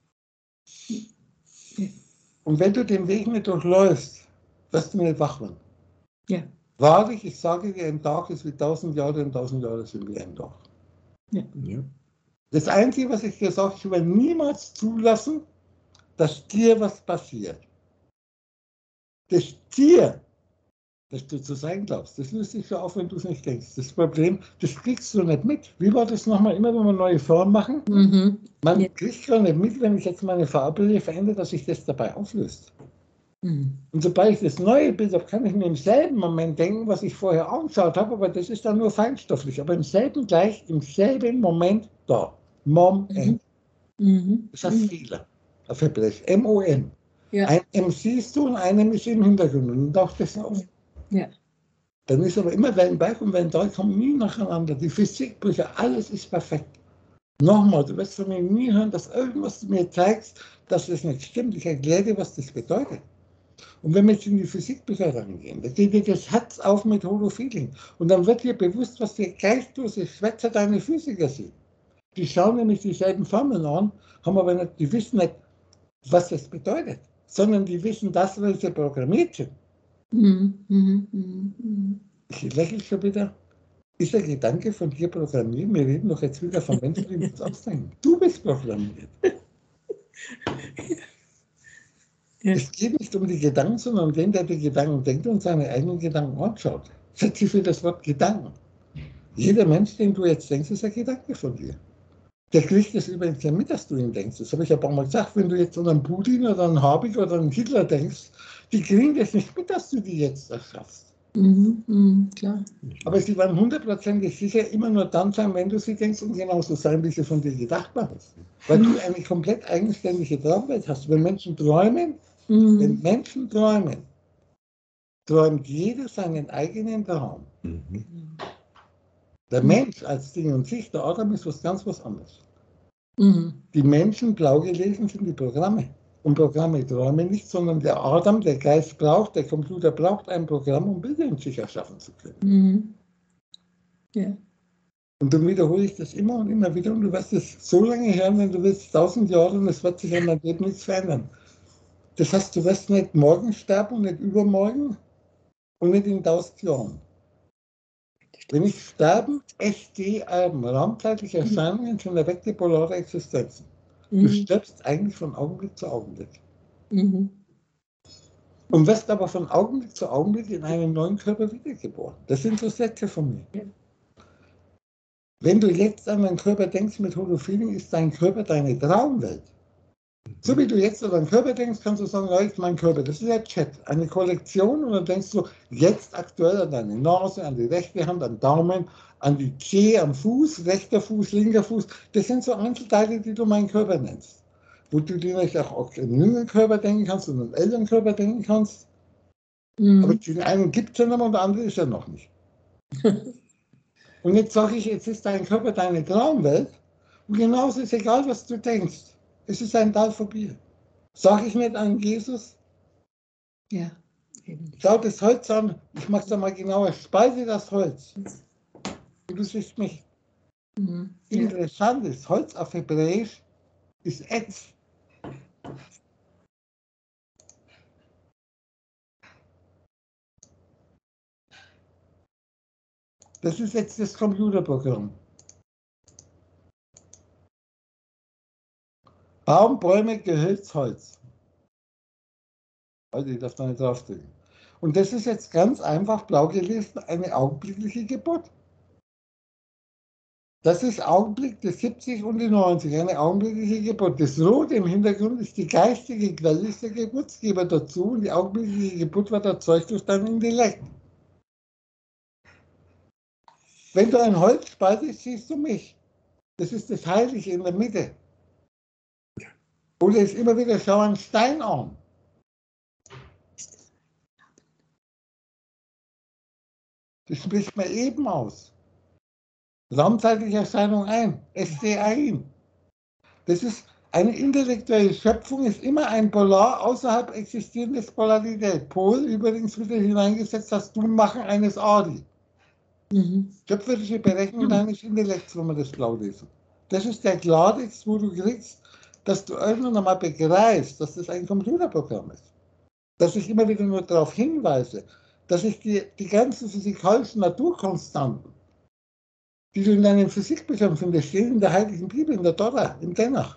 Und wenn du den Weg nicht durchläufst, wirst du nicht wach werden. Ja. Wahrlich, ich sage dir, ein Tag ist wie 1000 Jahre und 1000 Jahre sind wie ein Tag. Ja. Das Einzige, was ich dir sage, ich werde niemals zulassen, dass dir was passiert. Das Tier, das du zu sein glaubst, das löst sich schon auf, wenn du es nicht denkst. Das Problem, das kriegst du nicht mit. Wie war das nochmal, immer wenn wir neue Formen machen? Mhm. Man kriegt gar nicht mit, wenn ich jetzt meine Farbe verändere, dass sich das dabei auflöst. Mhm. Und sobald ich das neue Bild habe, kann ich mir im selben Moment denken, was ich vorher angeschaut habe, aber das ist dann nur feinstofflich. Aber im selben Moment da. Moment. Mhm. Das ist ein Fehler. Ein Verbrechen. M-O-M. Ja. Ein M siehst du und einem ist im Hintergrund und taucht das auf. Ja. Dann ist aber immer Wellenberg und Wellental kommen nie nacheinander. Die Physikbücher, alles ist perfekt. Nochmal, du wirst von mir nie hören, dass irgendwas du mir zeigst, dass das nicht stimmt. Ich erkläre dir, was das bedeutet. Und wenn wir jetzt in die Physikbücher reingehen, da geht dir das Herz auf mit Holofeeling. Und dann wird dir bewusst, was für geistlose Schwätzer deine Physiker sind. Die schauen nämlich dieselben Formeln an, haben aber nicht, die wissen nicht, was das bedeutet. sondern die wissen das, weil sie programmiert sind. Ich lächle schon wieder. Ist der Gedanke von dir programmiert? Wir reden doch jetzt wieder von Menschen, die uns ausdenken. Du bist programmiert. Ja. Es geht nicht um die Gedanken, sondern um den, der die Gedanken denkt und seine eigenen Gedanken anschaut. Setze für das Wort Gedanken. Jeder Mensch, den du jetzt denkst, ist ein Gedanke von dir. Der kriegt das übrigens ja mit, dass du ihn denkst. Das habe ich ein paar Mal gesagt. Wenn du jetzt an einen Putin oder einen Habeck oder einen Hitler denkst, die kriegen das nicht mit, dass du die jetzt erschaffst. Klar. Aber sie werden hundertprozentig sicher immer nur dann sein, wenn du sie denkst und genauso sein, wie sie von dir gedacht haben. Weil du eine komplett eigenständige Traumwelt hast. Wenn Menschen träumen, träumt jeder seinen eigenen Traum. Der Mensch als Ding und sich, der Adam ist was anderes. Die Menschen, blau gelesen, sind die Programme. Und Programme träumen nicht, sondern der Adam, der Geist braucht, der Computer braucht ein Programm, um Bilder in sich erschaffen zu können. Ja. Und dann wiederhole ich das immer und immer wieder und du wirst es so lange hören, wenn du willst, 1000 Jahre und es wird sich an deinem Leben nichts verändern. Das heißt, du wirst nicht morgen sterben und nicht übermorgen und nicht in 1000 Jahren. Wenn ich sterben, SD-Alben, raumzeitliche Erscheinungen sind erweckte polare Existenzen. Du stirbst eigentlich von Augenblick zu Augenblick. Und wirst aber von Augenblick zu Augenblick in einen neuen Körper wiedergeboren. Das sind so Sätze von mir. Ja. Wenn du jetzt an deinen Körper denkst mit Holofeeling, ist dein Körper deine Traumwelt. So wie du jetzt an deinen Körper denkst, kannst du sagen, ja, ist mein Körper. Das ist der Chat, eine Kollektion. Und dann denkst du jetzt aktuell an deine Nase, an die rechte Hand, an den Daumen, an die Zehe, am Fuß, rechter Fuß, linker Fuß. Das sind so Einzelteile, die du meinen Körper nennst. Wo du dir nicht auch an den jüngeren Körper denken kannst und an den älteren Körper denken kannst. Aber den einen gibt es ja noch und der andere ist ja noch nicht. Und jetzt sage ich, jetzt ist dein Körper deine Traumwelt. Und genauso ist egal, was du denkst. Es ist ein Teil von mir. Sage ich nicht an Jesus? Ja. Schau das Holz an, ich mache es einmal genauer, spalte das Holz. Und du siehst mich. Interessant ist, Holz auf Hebräisch ist Etz. Das ist jetzt das Computerprogramm. Baum, Bäume, Gehölz, Holz. Also ich darf da nicht draufdrücken. Und das ist jetzt ganz einfach blau gelesen, eine augenblickliche Geburt. Das ist Augenblick des 70 und die 90, eine augenblickliche Geburt. Das Rote im Hintergrund ist die geistige Quelle, ist der Geburtsgeber dazu und die augenblickliche Geburt wird erzeugt durch dein Intellekt. Wenn du ein Holz spaltest, siehst du mich. Das ist das Heilige in der Mitte. Oder ist immer wieder, schau einen Stein an. Das spricht man eben aus. Raumzeitliche Erscheinung ein, SD1. Das ist eine intellektuelle Schöpfung, ist immer ein Polar außerhalb existierendes Polarität. Pol übrigens wieder hineingesetzt, das Tun machen eines Adi. Schöpferische Berechnung deines Intellekts, wenn wir das blau lesen. Das ist der Klartext, wo du kriegst, dass du irgendwann einmal begreifst, dass das ein Computerprogramm ist. Dass ich immer wieder nur darauf hinweise, dass ich die ganzen physikalischen Naturkonstanten, die du in deinen Physikbüchern findest, stehen in der Heiligen Bibel, in der Tora, im Tenach.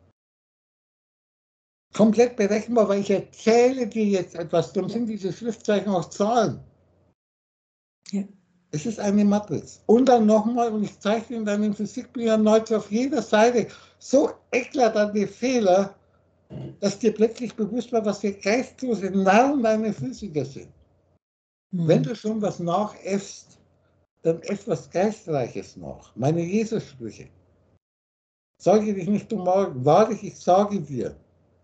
Komplett berechenbar, weil ich erzähle dir jetzt etwas, darum sind diese Schriftzeichen auch Zahlen. Ja. Es ist eine Matrix. Und dann nochmal, und ich zeige dir in deinen Physikbüchern neu auf jeder Seite so eklatante Fehler, dass dir plötzlich bewusst war, was für geistlose Narren deine Physiker sind. Wenn du schon was nachäffst, dann etwas Geistreiches noch. Meine Jesus-Sprüche. Sorge dich nicht um morgen. Wahrlich, ich sage dir.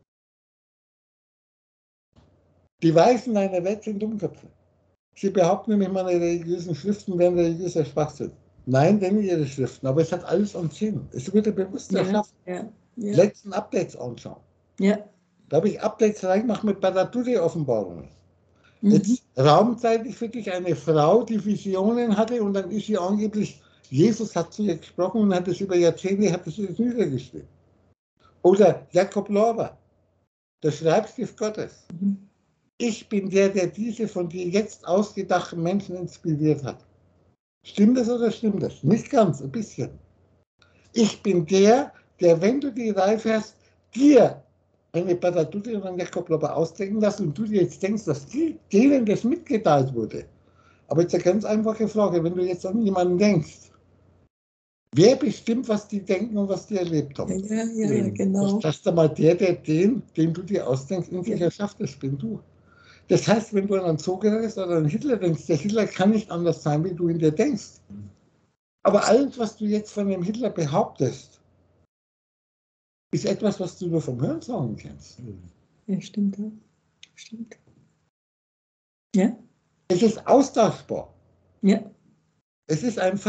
Die Weisen deiner Welt sind Dummköpfe. Sie behaupten nämlich, meine religiösen Schriften wären religiöser Schwachsinn. Nein, denn ihre Schriften, aber es hat alles einen Sinn. Es wurde bewusst erschaffen. Letzten Updates anschauen. Ja. Da habe ich Updates reingemacht mit Barature-Offenbarungen. Jetzt raumzeitlich für dich eine Frau, die Visionen hatte und dann ist sie angeblich, Jesus hat zu ihr gesprochen und hat es über Jahrzehnte, hat es niedergeschrieben. Oder Jakob Lorber. Der Schreibstift Gottes. Ich bin der diese von dir jetzt ausgedachten Menschen inspiriert hat. Stimmt das oder stimmt das? Nicht ganz, ein bisschen. Ich bin der, wenn du die Reife hast, dir eine Paratute und eine Kopplobber ausdenken lässt und du dir jetzt denkst, dass denen das mitgeteilt wurde. Aber jetzt eine ganz einfache Frage, wenn du jetzt an jemanden denkst, wer bestimmt, was die denken und was die erlebt haben? Ja, genau. Das ist einmal den du dir ausdenkst, in sich erschafft, das bin du. Das heißt, wenn du an einen Sokrates oder einen Hitler denkst, der Hitler kann nicht anders sein, wie du in dir denkst. Aber alles, was du jetzt von dem Hitler behauptest, ist etwas, was du nur vom Hörensagen kennst. Ja, stimmt. Ja. Stimmt. Ja. Es ist austauschbar. Ja. Es ist eine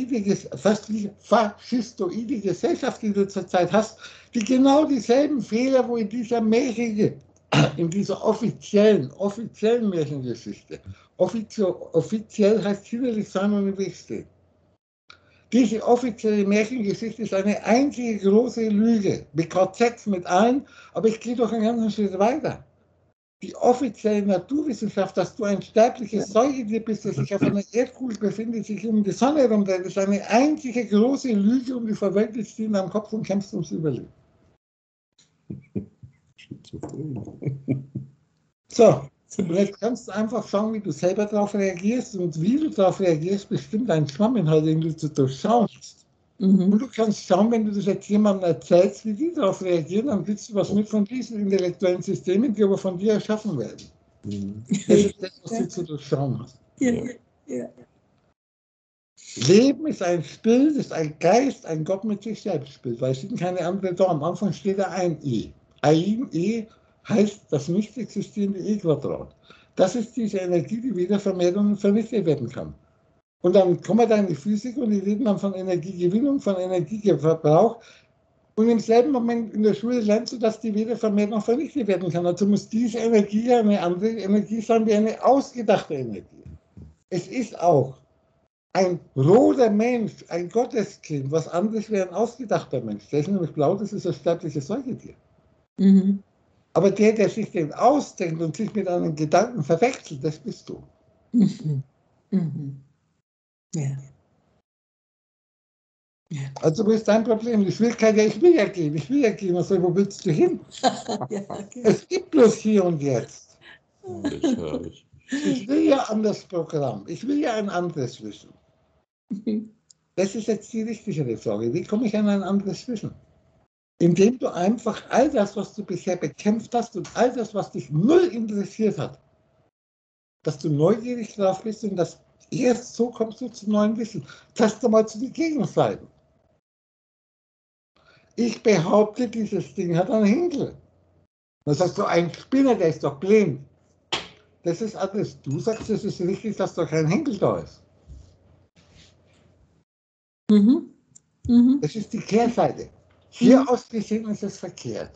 faschistoide Gesellschaft, die du zurzeit hast, die genau dieselben Fehler, wo in dieser in dieser offiziellen Märchengeschichte, offiziell heißt hinderlich sein und im Weg stehen. Diese offizielle Märchengeschichte ist eine einzige große Lüge, mit KZ, mit allen, aber ich gehe doch einen ganzen Schritt weiter. Die offizielle Naturwissenschaft, dass du ein sterbliches Säugetier bist, das sich auf einer Erdkugel befindet, sich um die Sonne herumdreht, ist eine einzige große Lüge und du verweltest sie in deinem Kopf und kämpfst ums Überleben. So, und jetzt kannst du einfach schauen, wie du selber darauf reagierst und wie du darauf reagierst, bestimmt deinen Schwamminhalt, den du durchschaust. Und du kannst schauen, wenn du das jetzt jemandem erzählst, wie die darauf reagieren, dann kriegst du was mit von diesen intellektuellen Systemen, die aber von dir erschaffen werden. Das ist das, was du zu durchschauen hast. Ja. Leben ist ein Bild, ist ein Geist, ein Gott mit sich selbst Bild, weil es sind keine anderen da. Am Anfang steht da ein E. Ein E heißt das nicht existierende E-Quadrat. Das ist diese Energie, die weder vermehrt und vernichtet werden kann. Und dann kommen da in die Physik und die reden dann von Energiegewinnung, von Energieverbrauch. Und im selben Moment in der Schule lernst du, dass die weder vermehrt noch vernichtet werden kann. Also muss diese Energie eine andere Energie sein wie eine ausgedachte Energie. Es ist auch ein roter Mensch, ein Gotteskind, was anderes wäre ein ausgedachter Mensch. Der ist nämlich blau, das ist ein sterbliches Säugetier. Aber der sich den ausdenkt und sich mit einem Gedanken verwechselt, das bist du. Ja. Also, wo ist dein Problem? Ich will ja gehen. Also, wo willst du hin? Es gibt bloß hier und jetzt. Ich will ja an das Programm. Ich will ja ein anderes Wissen. Das ist jetzt die richtigere Frage. Wie komme ich an ein anderes Wissen? Indem du einfach all das, was du bisher bekämpft hast und all das, was dich null interessiert hat, dass du neugierig drauf bist und dass erst so kommst du zu neuen Wissen. Tast mal zu den Gegenseiten. Ich behaupte, dieses Ding hat einen Hinkel. Dann sagst du, ein Spinner, der ist doch blind. Das ist alles. Du sagst, es ist richtig, dass doch kein Henkel da ist. Das ist die Kehrseite. Hier aus gesehen ist es verkehrt.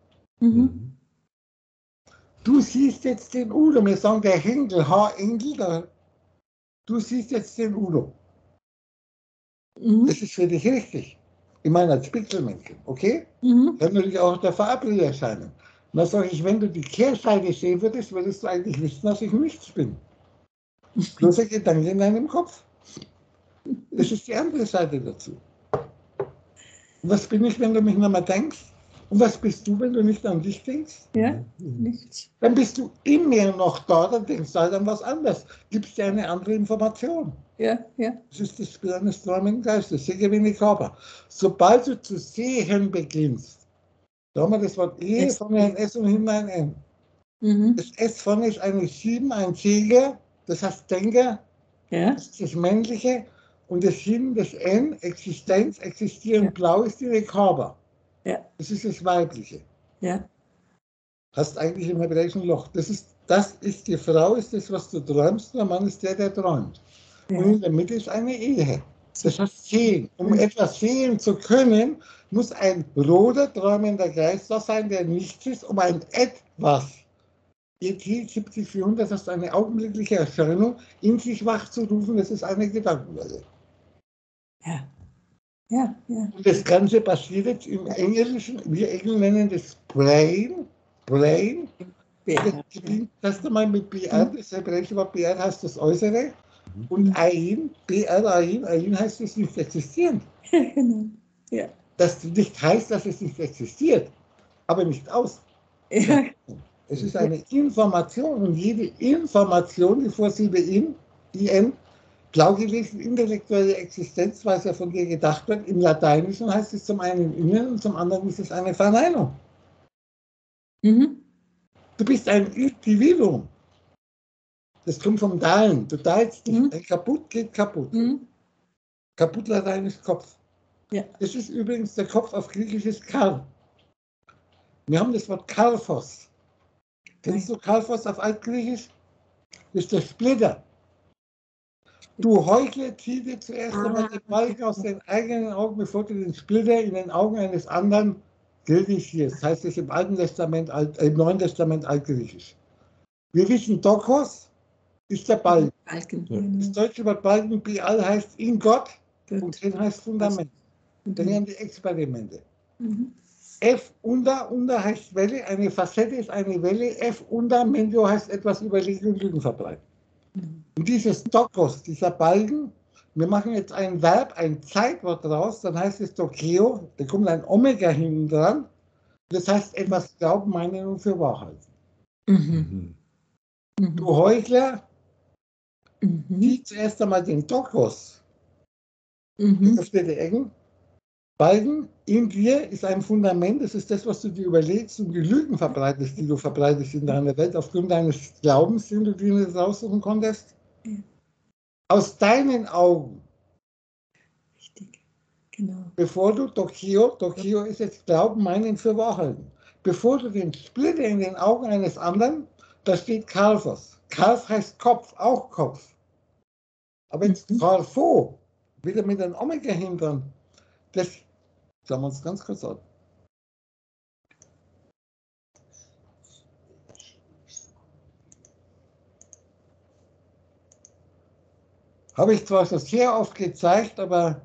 Du siehst jetzt den Udo. Wir sagen der Henkel, H-Enkel. Du siehst jetzt den Udo. Das ist für dich richtig. Ich meine als Pixelmännchen, okay? Kann natürlich auch der Farbbrille erscheinen. Und dann sage ich, wenn du die Kehrseite sehen würdest, würdest du eigentlich wissen, dass ich nichts bin. Bloß ein Gedanke in deinem Kopf. Das ist die andere Seite dazu. Und was bin ich, wenn du mich nicht mehr denkst? Und was bist du, wenn du nicht an dich denkst? Ja, nichts. Dann bist du in mir noch da, dann denkst du halt an was anderes. Gibst dir eine andere Information. Ja. Das ist das Spiel eines träumenden Geistes, sehr wenig Körper. Sobald du zu sehen beginnst, da haben wir das Wort E, vorne ein S und hinten ein N. Das S vorne ist eine 7, ein Seger, das heißt Denker, das ist das Männliche, und das Hin, das N, Existenz, existieren, blau ist die Körper. Das ist das Weibliche. Hast eigentlich im hebräischen Loch. Das ist die Frau, ist das, was du träumst, und der Mann ist der träumt. Und in der Mitte ist eine Ehe. Das heißt sehen. Um etwas sehen zu können, muss ein roter, träumender Geist da sein, der nichts ist, um ein Etwas, ET 70400, das ist eine augenblickliche Erscheinung, in sich wachzurufen, das ist eine Gedankenwelle. Und das Ganze passiert jetzt im Englischen, wir Engel nennen das Brain, Brain. BR. Das einmal mit BR, das hebräische Wort BR heißt das Äußere. Und Ain, BR, Ain heißt es nicht existierend. Genau. Ja. Das nicht heißt, dass es nicht existiert, aber nicht aus. Ja. Es ist eine Information und jede Information, die Vorsilbe in, blau gelesen, intellektuelle Existenz, was ja von dir gedacht wird, im Lateinischen heißt es zum einen Innen und zum anderen ist es eine Verneinung. Mhm. Du bist ein Individuum. Das kommt vom Teilen. Du teilst dich. Ein Kaputt geht kaputt. Kaputt lateinisch Kopf. Ja. Das ist übrigens der Kopf auf Griechisches Kar. Wir haben das Wort Karphos. Kennst du Karphos auf Altgriechisch? Das ist der Splitter. Du Heuchler, zieh dir zuerst einmal den Balken aus den eigenen Augen, bevor du den Splitter in den Augen eines anderen kritisierst. Das heißt es im im Neuen Testament Altgriechisch. Wir wissen, Dokos ist der Balken. Das deutsche Wort Balken, Bial, heißt in Gott und den heißt Fundament. Dann haben die Experimente. F unter heißt Welle, eine Facette ist eine Welle, F unter Mendio heißt etwas überlegen und Lügen verbreiten. Und dieses Dokos, dieser Balken, wir machen jetzt ein Verb, ein Zeitwort raus, dann heißt es Dokeo, da kommt ein Omega hinten dran, das heißt etwas glauben, meinen und für wahr halten. Du Heuchler, zieh zuerst einmal den Dokos, geöffnete Ecken, Balken in dir ist ein Fundament, das ist das, was du dir überlegst und die Lügen verbreitest, die du verbreitest in deiner Welt, aufgrund deines Glaubens, den du dir nicht raussuchen konntest. Aus deinen Augen. Richtig, genau. Bevor du Dokio ist jetzt Glauben, meinen für wahr halten. Bevor du den Splitter in den Augen eines anderen, da steht Karphos. Karph heißt Kopf, auch Kopf. Aber jetzt Karpho, wieder mit einem Omega hintern, das schauen wir uns ganz kurz an. Habe ich zwar schon sehr oft gezeigt, aber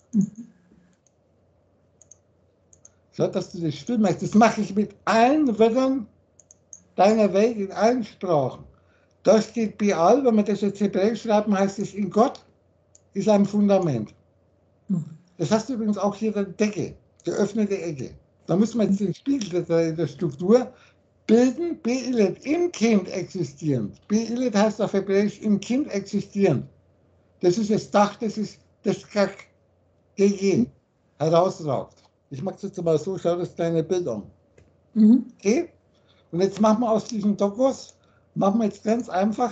schau, dass du das still machst. Das mache ich mit allen Wörtern deiner Welt, in allen Sprachen. Da steht Bial, wenn wir das jetzt hebräisch schreiben, heißt es in Gott, ist ein Fundament. Das hast du übrigens auch hier in der Decke, geöffnete Ecke. Da müssen wir jetzt den Spiegel der Struktur bilden. Beilet, im Kind existierend. Beilet heißt auf Hebräisch im Kind existierend. Das ist das Dach, das ist das Kak, GG, herausraubt. Ich mache es jetzt mal so, schau das kleine Bild an. Okay? Und jetzt machen wir aus diesen Dokos, machen wir jetzt ganz einfach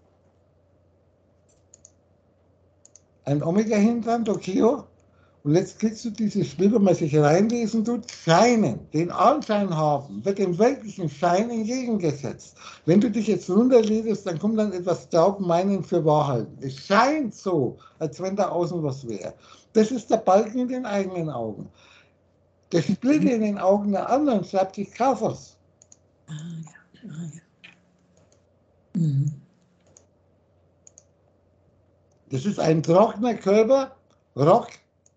ein Omega hinten, Dokio. Und jetzt kriegst du dieses Bild, wenn man sich reinlesen tut, Scheinen, den Anschein haben, wird dem weltlichen Schein entgegengesetzt. Wenn du dich jetzt runterledest, dann kommt dann etwas Glauben, meinen für wahr halten. Es scheint so, als wenn da außen was wäre. Das ist der Balken in den eigenen Augen. Der Splitter in den Augen der anderen schreibt sich Karphos. Das ist ein trockener Körper, Rock,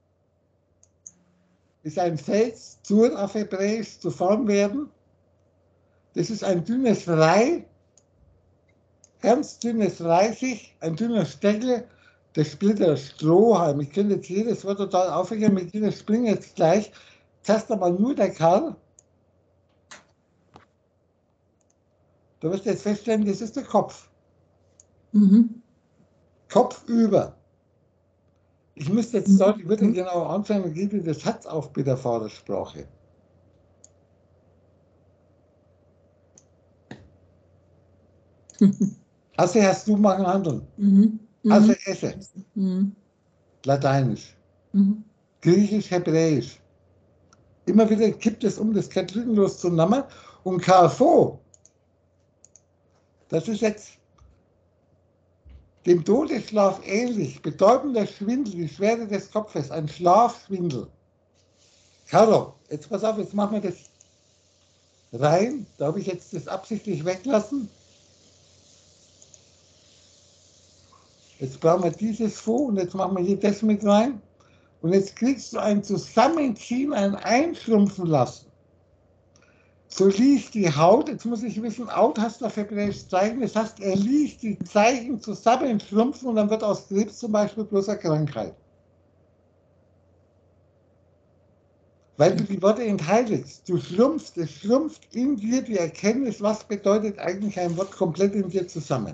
ist ein Fels, Zur auf Hebräisch, zu form werden. Das ist ein dünnes Reih, ganz dünnes Reisig, ein dünner Steckel, der Splitter Strohhalm. Ich könnte jetzt jedes Wort total aufhängen, mit jeder springe jetzt gleich. Zuerst einmal nur der Kerl. Du wirst jetzt feststellen, das ist der Kopf. Kopf über. Ich müsste jetzt deutlich wirklich genau anschauen, wie geht das Satz auf bei der Vatersprache. Also hast du machen handeln. Also esse. Lateinisch. Griechisch, Hebräisch. Immer wieder kippt es um, das geht lückenlos zusammen. Und Karpho, das ist jetzt dem Todesschlaf ähnlich, bedeutender Schwindel, die Schwere des Kopfes, ein Schlafschwindel. Karo, jetzt pass auf, jetzt machen wir das rein. Da habe ich jetzt das absichtlich weglassen. Jetzt brauchen wir dieses vor und jetzt machen wir hier das mit rein. Und jetzt kriegst du ein Zusammenziehen, ein Einschrumpfen lassen. So liest die Haut, jetzt muss ich wissen, Haut hast du auf Hebräisch Zeichen, das heißt, er liest die Zeichen zusammenschrumpfen und dann wird aus Krebs zum Beispiel bloß eine Krankheit. Weil du die Worte entheiligst. Du schrumpfst, es schrumpft in dir die Erkenntnis, was bedeutet eigentlich ein Wort komplett in dir zusammen.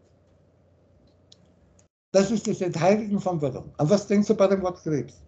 Das ist das Entheiligen von Wörtern. An was denkst du bei dem Wort Krebs?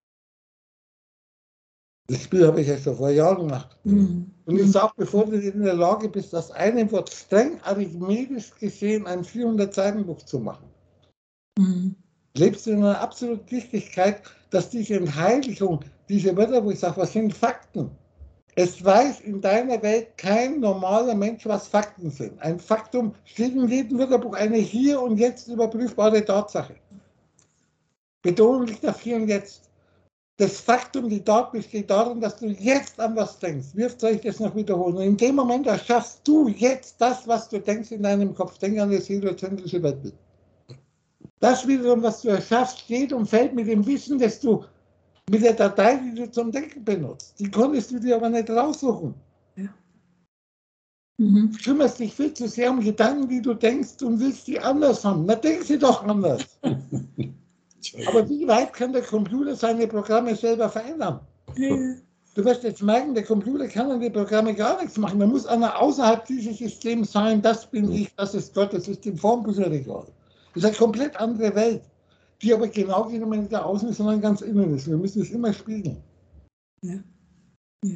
Das Spiel habe ich ja schon vor Jahren gemacht. Und ich sage, bevor du in der Lage bist, aus einem Wort streng arithmetisch gesehen ein 400-Seiten-Buch zu machen, lebst du in einer absoluten Wichtigkeit, dass diese Entheiligung, diese Wörter, wo ich sage, was sind Fakten? Es weiß in deiner Welt kein normaler Mensch, was Fakten sind. Ein Faktum steht in jedem Wörterbuch, eine hier und jetzt überprüfbare Tatsache. Betonung liegt auf hier und jetzt. Das Faktum, die Tat besteht darin, dass du jetzt an was denkst. Wie oft soll ich das noch wiederholen? Und in dem Moment erschaffst du jetzt das, was du denkst in deinem Kopf. Denk an das heliozentrische Weltbild. Das wiederum, was du erschaffst, steht und fällt mit dem Wissen, dass du mit der Datei, die du zum Denken benutzt. Die konntest du dir aber nicht raussuchen. Ja. Du kümmerst dich viel zu sehr um Gedanken, die du denkst und willst die anders haben. Na, denk sie doch anders. Aber wie weit kann der Computer seine Programme selber verändern? Ja. Du wirst jetzt merken, der Computer kann an den Programmen gar nichts machen. Da muss einer außerhalb dieses Systems sein, das bin ich, das ist Gott, das ist die Formbücherregal. Das ist eine komplett andere Welt, die aber genau genommen nicht da außen ist, sondern ganz innen ist. Wir müssen es immer spiegeln. Ja. Ja.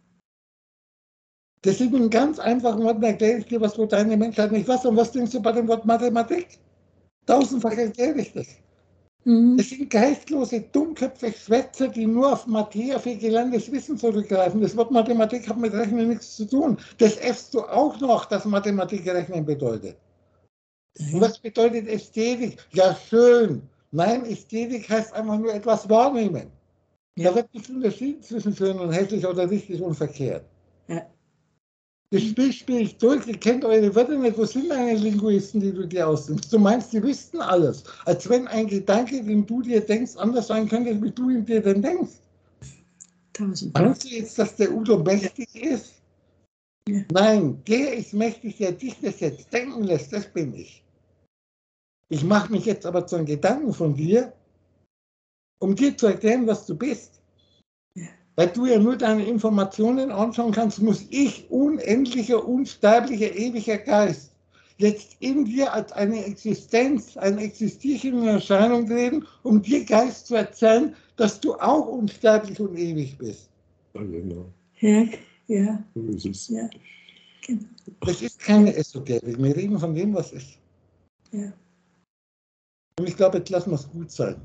Das sind in ganz einfachen Worten, erkläre ich dir, was wo deine Menschheit nicht was. Und was denkst du bei dem Wort Mathematik? Tausendfach erkläre ich das. Es sind geistlose, dummköpfige Schwätzer, die nur auf Materie, auf ihr gelerntes Wissen zurückgreifen. Das Wort Mathematik hat mit Rechnen nichts zu tun. Das äffst du auch noch, dass Mathematik Rechnen bedeutet. Und was bedeutet Ästhetik? Ja, schön. Nein, Ästhetik heißt einfach nur etwas wahrnehmen. Ja. Da wird nicht unterschieden zwischen schön und hässlich oder richtig und verkehrt. Ja. Das Spiel spiele ich durch, ihr kennt eure Wörter nicht. Wo sind deine Linguisten, die du dir ausdenkst? Du meinst, die wüssten alles. Als wenn ein Gedanke, den du dir denkst, anders sein könnte, wie du ihn dir denn denkst. Meinst du jetzt, dass der Udo mächtig ist? Ja. Nein, der ist mächtig, der dich das jetzt denken lässt, das bin ich. Ich mache mich jetzt aber zu einem Gedanken von dir, um dir zu erklären, was du bist. Ja. Weil du ja nur deine Informationen anschauen kannst, muss ich, unendlicher, unsterblicher, ewiger Geist, jetzt in dir als eine Existenz, eine existierende Erscheinung treten, um dir Geist zu erzählen, dass du auch unsterblich und ewig bist. Ja, genau. Ja, ja. So ist es. Ja. Genau. Das ist keine Esoterik, wir reden von dem, was ist. Ja. Und ich glaube, jetzt lassen wir es gut sein.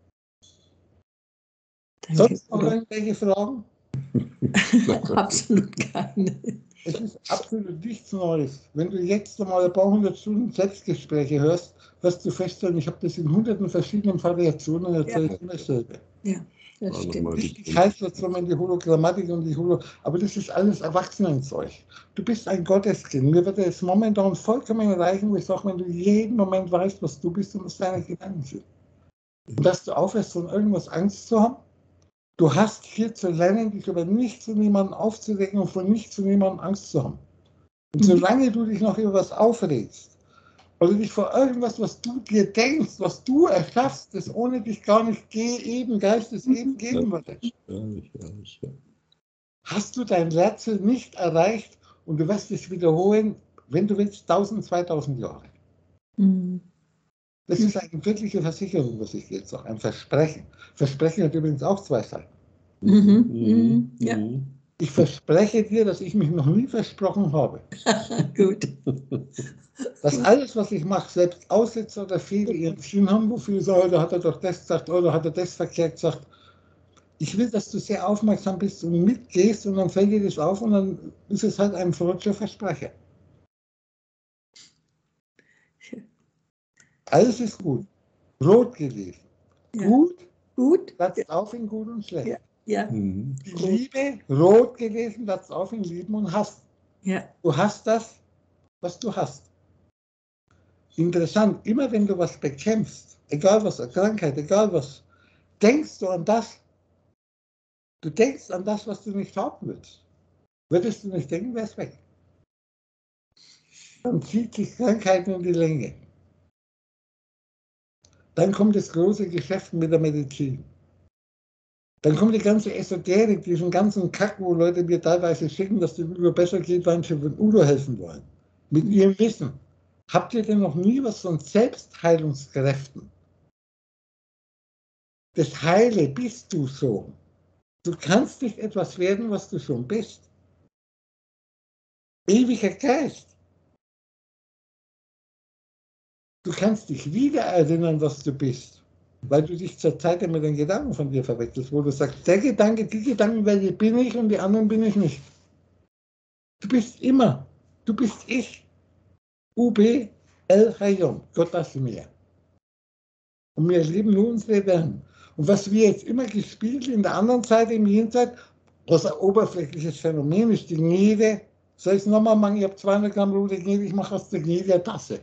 Danke. Sonst noch irgendwelche Fragen? Absolut keine. Es ist absolut nichts Neues. Wenn du jetzt einmal ein paar hundert Stunden Selbstgespräche hörst, wirst du feststellen, ich habe das in hunderten verschiedenen Variationen erzählt, immer dasselbe. Ja, das stimmt. Wichtig heißt jetzt zwar die Hologrammatik und die aber das ist alles Erwachsenenzeug. Du bist ein Gotteskind. Mir wird es momentan vollkommen reichen, wo ich sage, wenn du jeden Moment weißt, was du bist und was deine Gedanken sind. Und dass du aufhörst, von irgendwas Angst zu haben. Du hast hier zu lernen, dich über nichts und niemanden aufzuregen und von nichts und niemandem Angst zu haben. Und solange du dich noch über was aufregst oder dich vor irgendwas, was du dir denkst, was du erschaffst, das ohne dich gar nicht Geistes eben geben würde, hast du dein Lehrziel nicht erreicht und du wirst es wiederholen, wenn du willst, 1000, 2000 Jahre. Das ist eine wirkliche Versicherung, was ich jetzt sage, ein Versprechen. Versprechen hat übrigens auch zwei Seiten. Ja. Ich verspreche dir, dass ich mich noch nie versprochen habe. Gut. Dass alles, was ich mache, selbst Aussetzer oder Fehler ihren Sinn haben, wofür ich sage, da hat er doch das gesagt, oder hat er das verkehrt gesagt. Ich will, dass du sehr aufmerksam bist und mitgehst und dann fällt dir das auf und dann ist es halt ein verrückter Versprecher. Alles ist gut. Rot gelesen. Ja. Gut, platzt auf in gut und schlecht. Ja. Ja. Die Liebe, rot gelesen, platzt auf in Lieben und Hass. Ja. Du hast das, was du hast. Interessant, immer wenn du was bekämpfst, egal was, eine Krankheit, egal was, denkst du an das. Du denkst an das, was du nicht haben willst. Würdest du nicht denken, wäre es weg. Dann zieht sich Krankheiten in die Länge. Dann kommt das große Geschäft mit der Medizin. Dann kommt die ganze Esoterik, diesen ganzen Kack, wo Leute mir teilweise schicken, dass dem Udo besser geht, weil sie von Udo helfen wollen. Mit ihrem Wissen. Habt ihr denn noch nie was von Selbstheilungskräften? Das Heile bist du so. Du kannst nicht etwas werden, was du schon bist. Ewiger Geist. Du kannst dich wieder erinnern, was du bist, weil du dich zur Zeit mit den Gedanken von dir verwechselst, wo du sagst, der Gedanke, die Gedanken, welche bin ich und die anderen bin ich nicht. Du bist immer, du bist ich. UB El Hayom, Gott das mir. Und wir leben nur unsere Welt. Und was wir jetzt immer gespielt in der anderen Seite, im Jenseits, was ein oberflächliches Phänomen ist, die Gnede. Soll ich es nochmal machen? Ich habe 200 Gramm rote Gnede, ich mache aus der Gnede eine Tasse.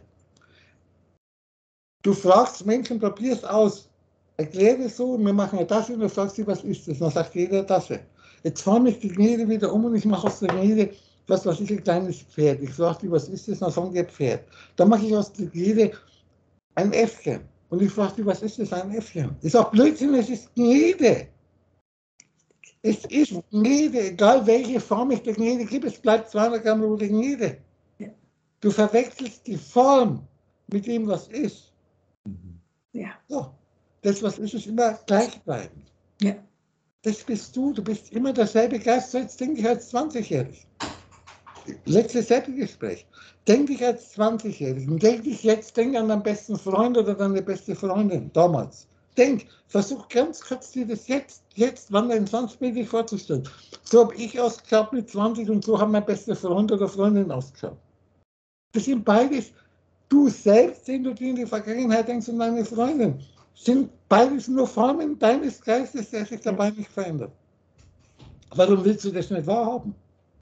Du fragst Menschen, probierst aus, erklär das so, wir machen eine Tasse und du fragst sie, was ist das? Und dann sagt jeder Tasse. Jetzt forme ich die Gnede wieder um und ich mache aus der Gnede, was weiß ich, ein kleines Pferd. Ich frage die, was ist das? Und dann sagen die, Pferd. Dann mache ich aus der Gnede ein Äffchen. Und ich frage die, was ist das? Ein Äffchen. Ich sage, Blödsinn, es ist Gnede. Es ist Gnede, egal welche Form ich der Gnede gebe, es bleibt 200 Gramm rote Gnede. Du verwechselst die Form mit dem, was ist. Ja. So, das, was ist immer gleichbleibend. Ja. Das bist du bist immer derselbe Geist, so jetzt denke ich als 20-Jährig. Letztes Selbstgespräch. Denk dich als 20-Jährigen, denk dich jetzt, denk an deinen besten Freund oder deine beste Freundin, damals. Denk, versuch ganz kurz dir das jetzt, wann dein 20 dich vorzustellen. So habe ich ausgeschaut mit 20 und so haben mein bester Freund oder Freundin ausgeschaut. Das sind beides, du selbst, den du dir in die Vergangenheit denkst und deine Freundin, sind beides nur Formen deines Geistes, der sich dabei nicht verändert. Warum willst du das nicht wahrhaben?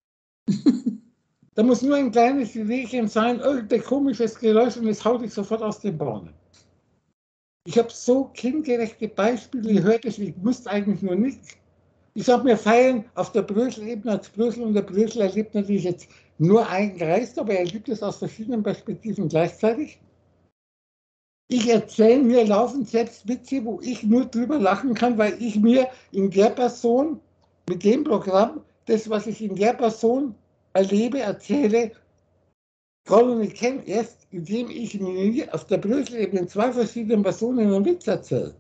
Da muss nur ein kleines Wehchen sein, irgendein komisches Geräusch und es haut dich sofort aus den Bahnen. Ich habe so kindgerechte Beispiele gehört, ich wusste eigentlich nur nichts. Ich sage mir, feiern auf der Brüssel-Ebene als Brüssel und der Brüssel erlebt natürlich jetzt nur einen Geist, aber er erlebt es aus verschiedenen Perspektiven gleichzeitig. Ich erzähle mir laufend selbst Witze, wo ich nur drüber lachen kann, weil ich mir in der Person, mit dem Programm, das, was ich in der Person erlebe, erzähle, gerade nicht kenne, erst indem ich mir auf der Brüssel-Ebene 2 verschiedenen Personen einen Witz erzähle.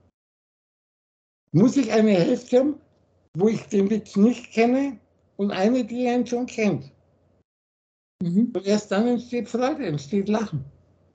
Muss ich eine Hälfte haben, wo ich den Witz nicht kenne und eine, die ihn schon kennt. Und erst dann entsteht Freude, entsteht Lachen.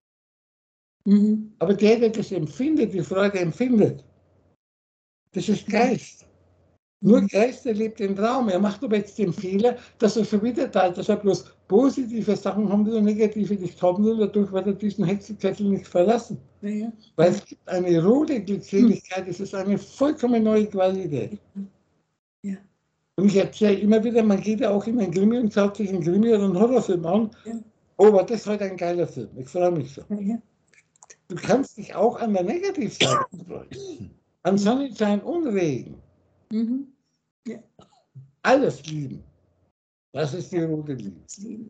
Aber der das empfindet, die Freude empfindet, das ist Geist. Nur Geist erlebt den Traum. Er macht aber jetzt den Fehler, dass er schon wieder teilt, dass er bloß positive Sachen haben will und negative nicht haben will. Dadurch wird er diesen Hexenkessel nicht verlassen. Ja. Weil es gibt eine rote Glückseligkeit, es ist eine vollkommen neue Qualität. Ja. Und ich erzähle immer wieder, man geht ja auch in einen Krimi und schaut sich einen Krimi oder einen Horrorfilm an. Ja. Oh, aber das ist heute ein geiler Film. Ich freue mich schon. Ja. Du kannst dich auch an der Negativseite freuen. An Sonnenschein und Regen. Ja. Alles lieben. Das ist die rote Liebe.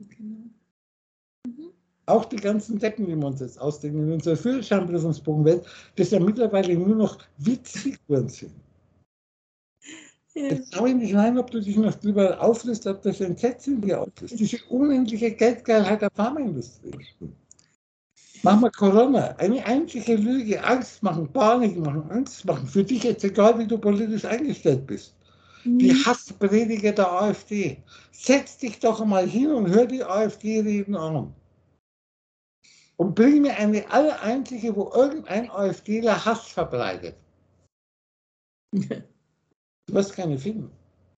Auch die ganzen Deppen, die wir uns jetzt ausdenken in unserer Führerscheinprüfungsbogenwelt, das ja mittlerweile nur noch Witzfiguren sind. Ja. Jetzt schaue ich nicht rein, ob du dich noch drüber auflöst, ob das Entsetzen dir auflöst. Diese unendliche Geldgeilheit der Pharmaindustrie. Mach mal Corona, eine einzige Lüge, Angst machen, Panik machen, Angst machen. Für dich jetzt egal, wie du politisch eingestellt bist. Die Hassprediger der AfD. Setz dich doch mal hin und hör die AfD-Reden an. Und bring mir eine einzige, wo irgendein AfDler Hass verbreitet. Du wirst keine finden.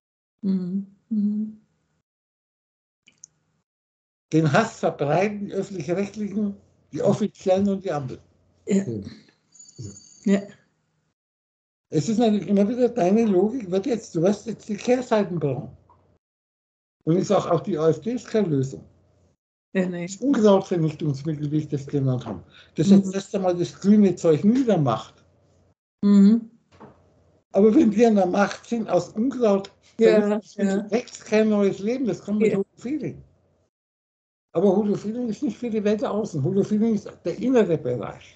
Den Hass verbreiten die Öffentlich-Rechtlichen, die Offiziellen und die Ampel. Ja. Ja. Es ist natürlich immer wieder deine Logik, du wirst jetzt die Kehrseiten brauchen. Und ich sage, auch die AfD ist keine Lösung. Ja, nee. Das Unkrautvernichtungsmittel, wie ich das genannt habe, das jetzt erst einmal das grüne Zeug niedermacht. Aber wenn wir in der Macht sind, aus Unkraut Ja, wächst kein neues Leben, das kommt mit Holo-Feeling. Aber Holo-Feeling ist nicht für die Welt außen. Holo-Feeling ist der innere Bereich.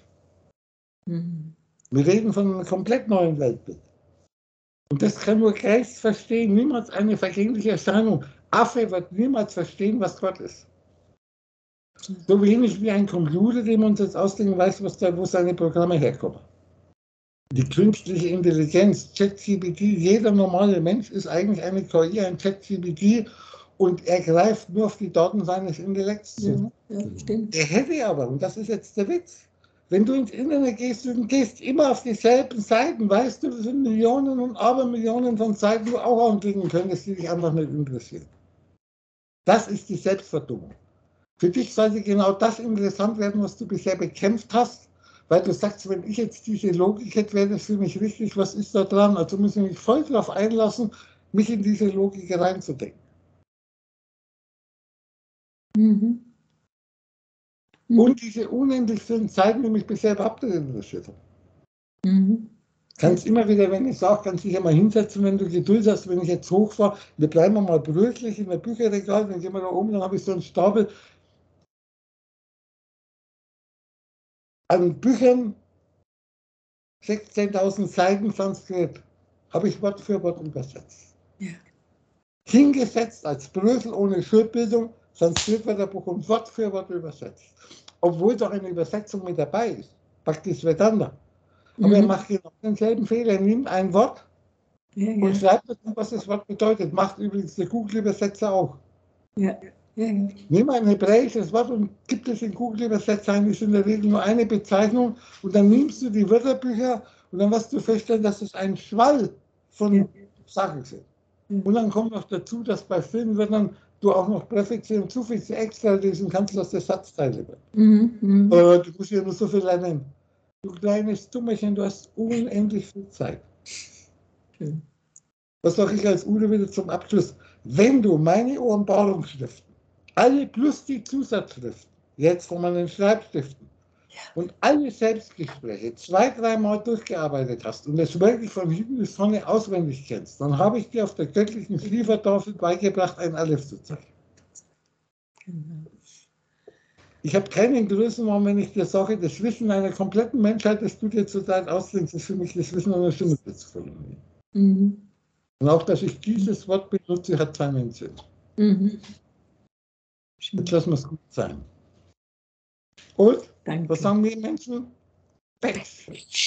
Wir reden von einem komplett neuen Weltbild. Und das kann nur Geist verstehen, niemals eine vergängliche Erscheinung. Affe wird niemals verstehen, was Gott ist. So wenig wie ein Computer, dem uns jetzt ausdenken weiß, wo seine Programme herkommen. Die künstliche Intelligenz, ChatGPT, jeder normale Mensch ist eigentlich eine KI, ein ChatGPT, und er greift nur auf die Daten seines Intellekts zu. Ja, stimmt. Er hätte aber, und das ist jetzt der Witz, wenn du ins Internet gehst und gehst immer auf dieselben Seiten, weißt du, das sind Millionen und Abermillionen von Seiten, wo du auch anklicken könntest, die dich einfach nicht interessieren. Das ist die Selbstverdummung. Für dich sollte genau das interessant werden, was du bisher bekämpft hast, weil du sagst, wenn ich jetzt diese Logik hätte, wäre das für mich richtig, was ist da dran? Also muss ich mich voll darauf einlassen, mich in diese Logik reinzudenken. Und diese unendlich vielen Zeiten, die mich bisher überhaupt nicht interessiert haben. Kannst immer wieder, wenn ich sage, kannst dich ja mal hinsetzen, wenn du Geduld hast, wenn ich jetzt hochfahre, wir bleiben mal brütlich in der Bücherregal, dann gehen wir da oben, dann habe ich so einen Stapel an Büchern, 16.000 Seiten Sanskrit, habe ich Wort für Wort übersetzt. Ja. Hingesetzt als Brösel ohne Schulbildung, Sanskrit-Wörterbuch und Wort für Wort übersetzt. Obwohl doch eine Übersetzung mit dabei ist, Bhakti-Vedanta. Aber er macht genau denselben Fehler. Er nimmt ein Wort und schreibt dazu, was das Wort bedeutet. Macht übrigens der Google-Übersetzer auch. Nimm ein hebräisches Wort und gib es in Google-Übersetzer ein. Das ist in der Regel nur eine Bezeichnung. Und dann nimmst du die Wörterbücher und dann wirst du feststellen, dass es ein Schwall von Sachen sind. Und dann kommt noch dazu, dass bei Filmwörtern du auch noch Präfixe und Suffixe extra lesen kannst, was der Satzteile wird. Du musst ja nur so viel lernen. Du kleines Dummerchen, du hast unendlich viel Zeit. Was sage ich als Udo wieder zum Abschluss? Wenn du meine Offenbarungsschriften, alle plus die Zusatzschriften, jetzt von meinen Schreibstiften, und alle Selbstgespräche 2-3 Mal durchgearbeitet hast und es wirklich von hinten bis vorne auswendig kennst, dann habe ich dir auf der göttlichen Schiefertafel beigebracht, ein Aleph zu zeichnen. Ich habe keinen Größenraum, wenn ich dir sage, das Wissen einer kompletten Menschheit, das du dir zurzeit ausdenkst, ist für mich das Wissen einer Stimme zu verlieren. Und auch, dass ich dieses Wort benutze, hat seinen Sinn. Jetzt lassen wir es gut sein. Und, was sagen wir Menschen? Pech.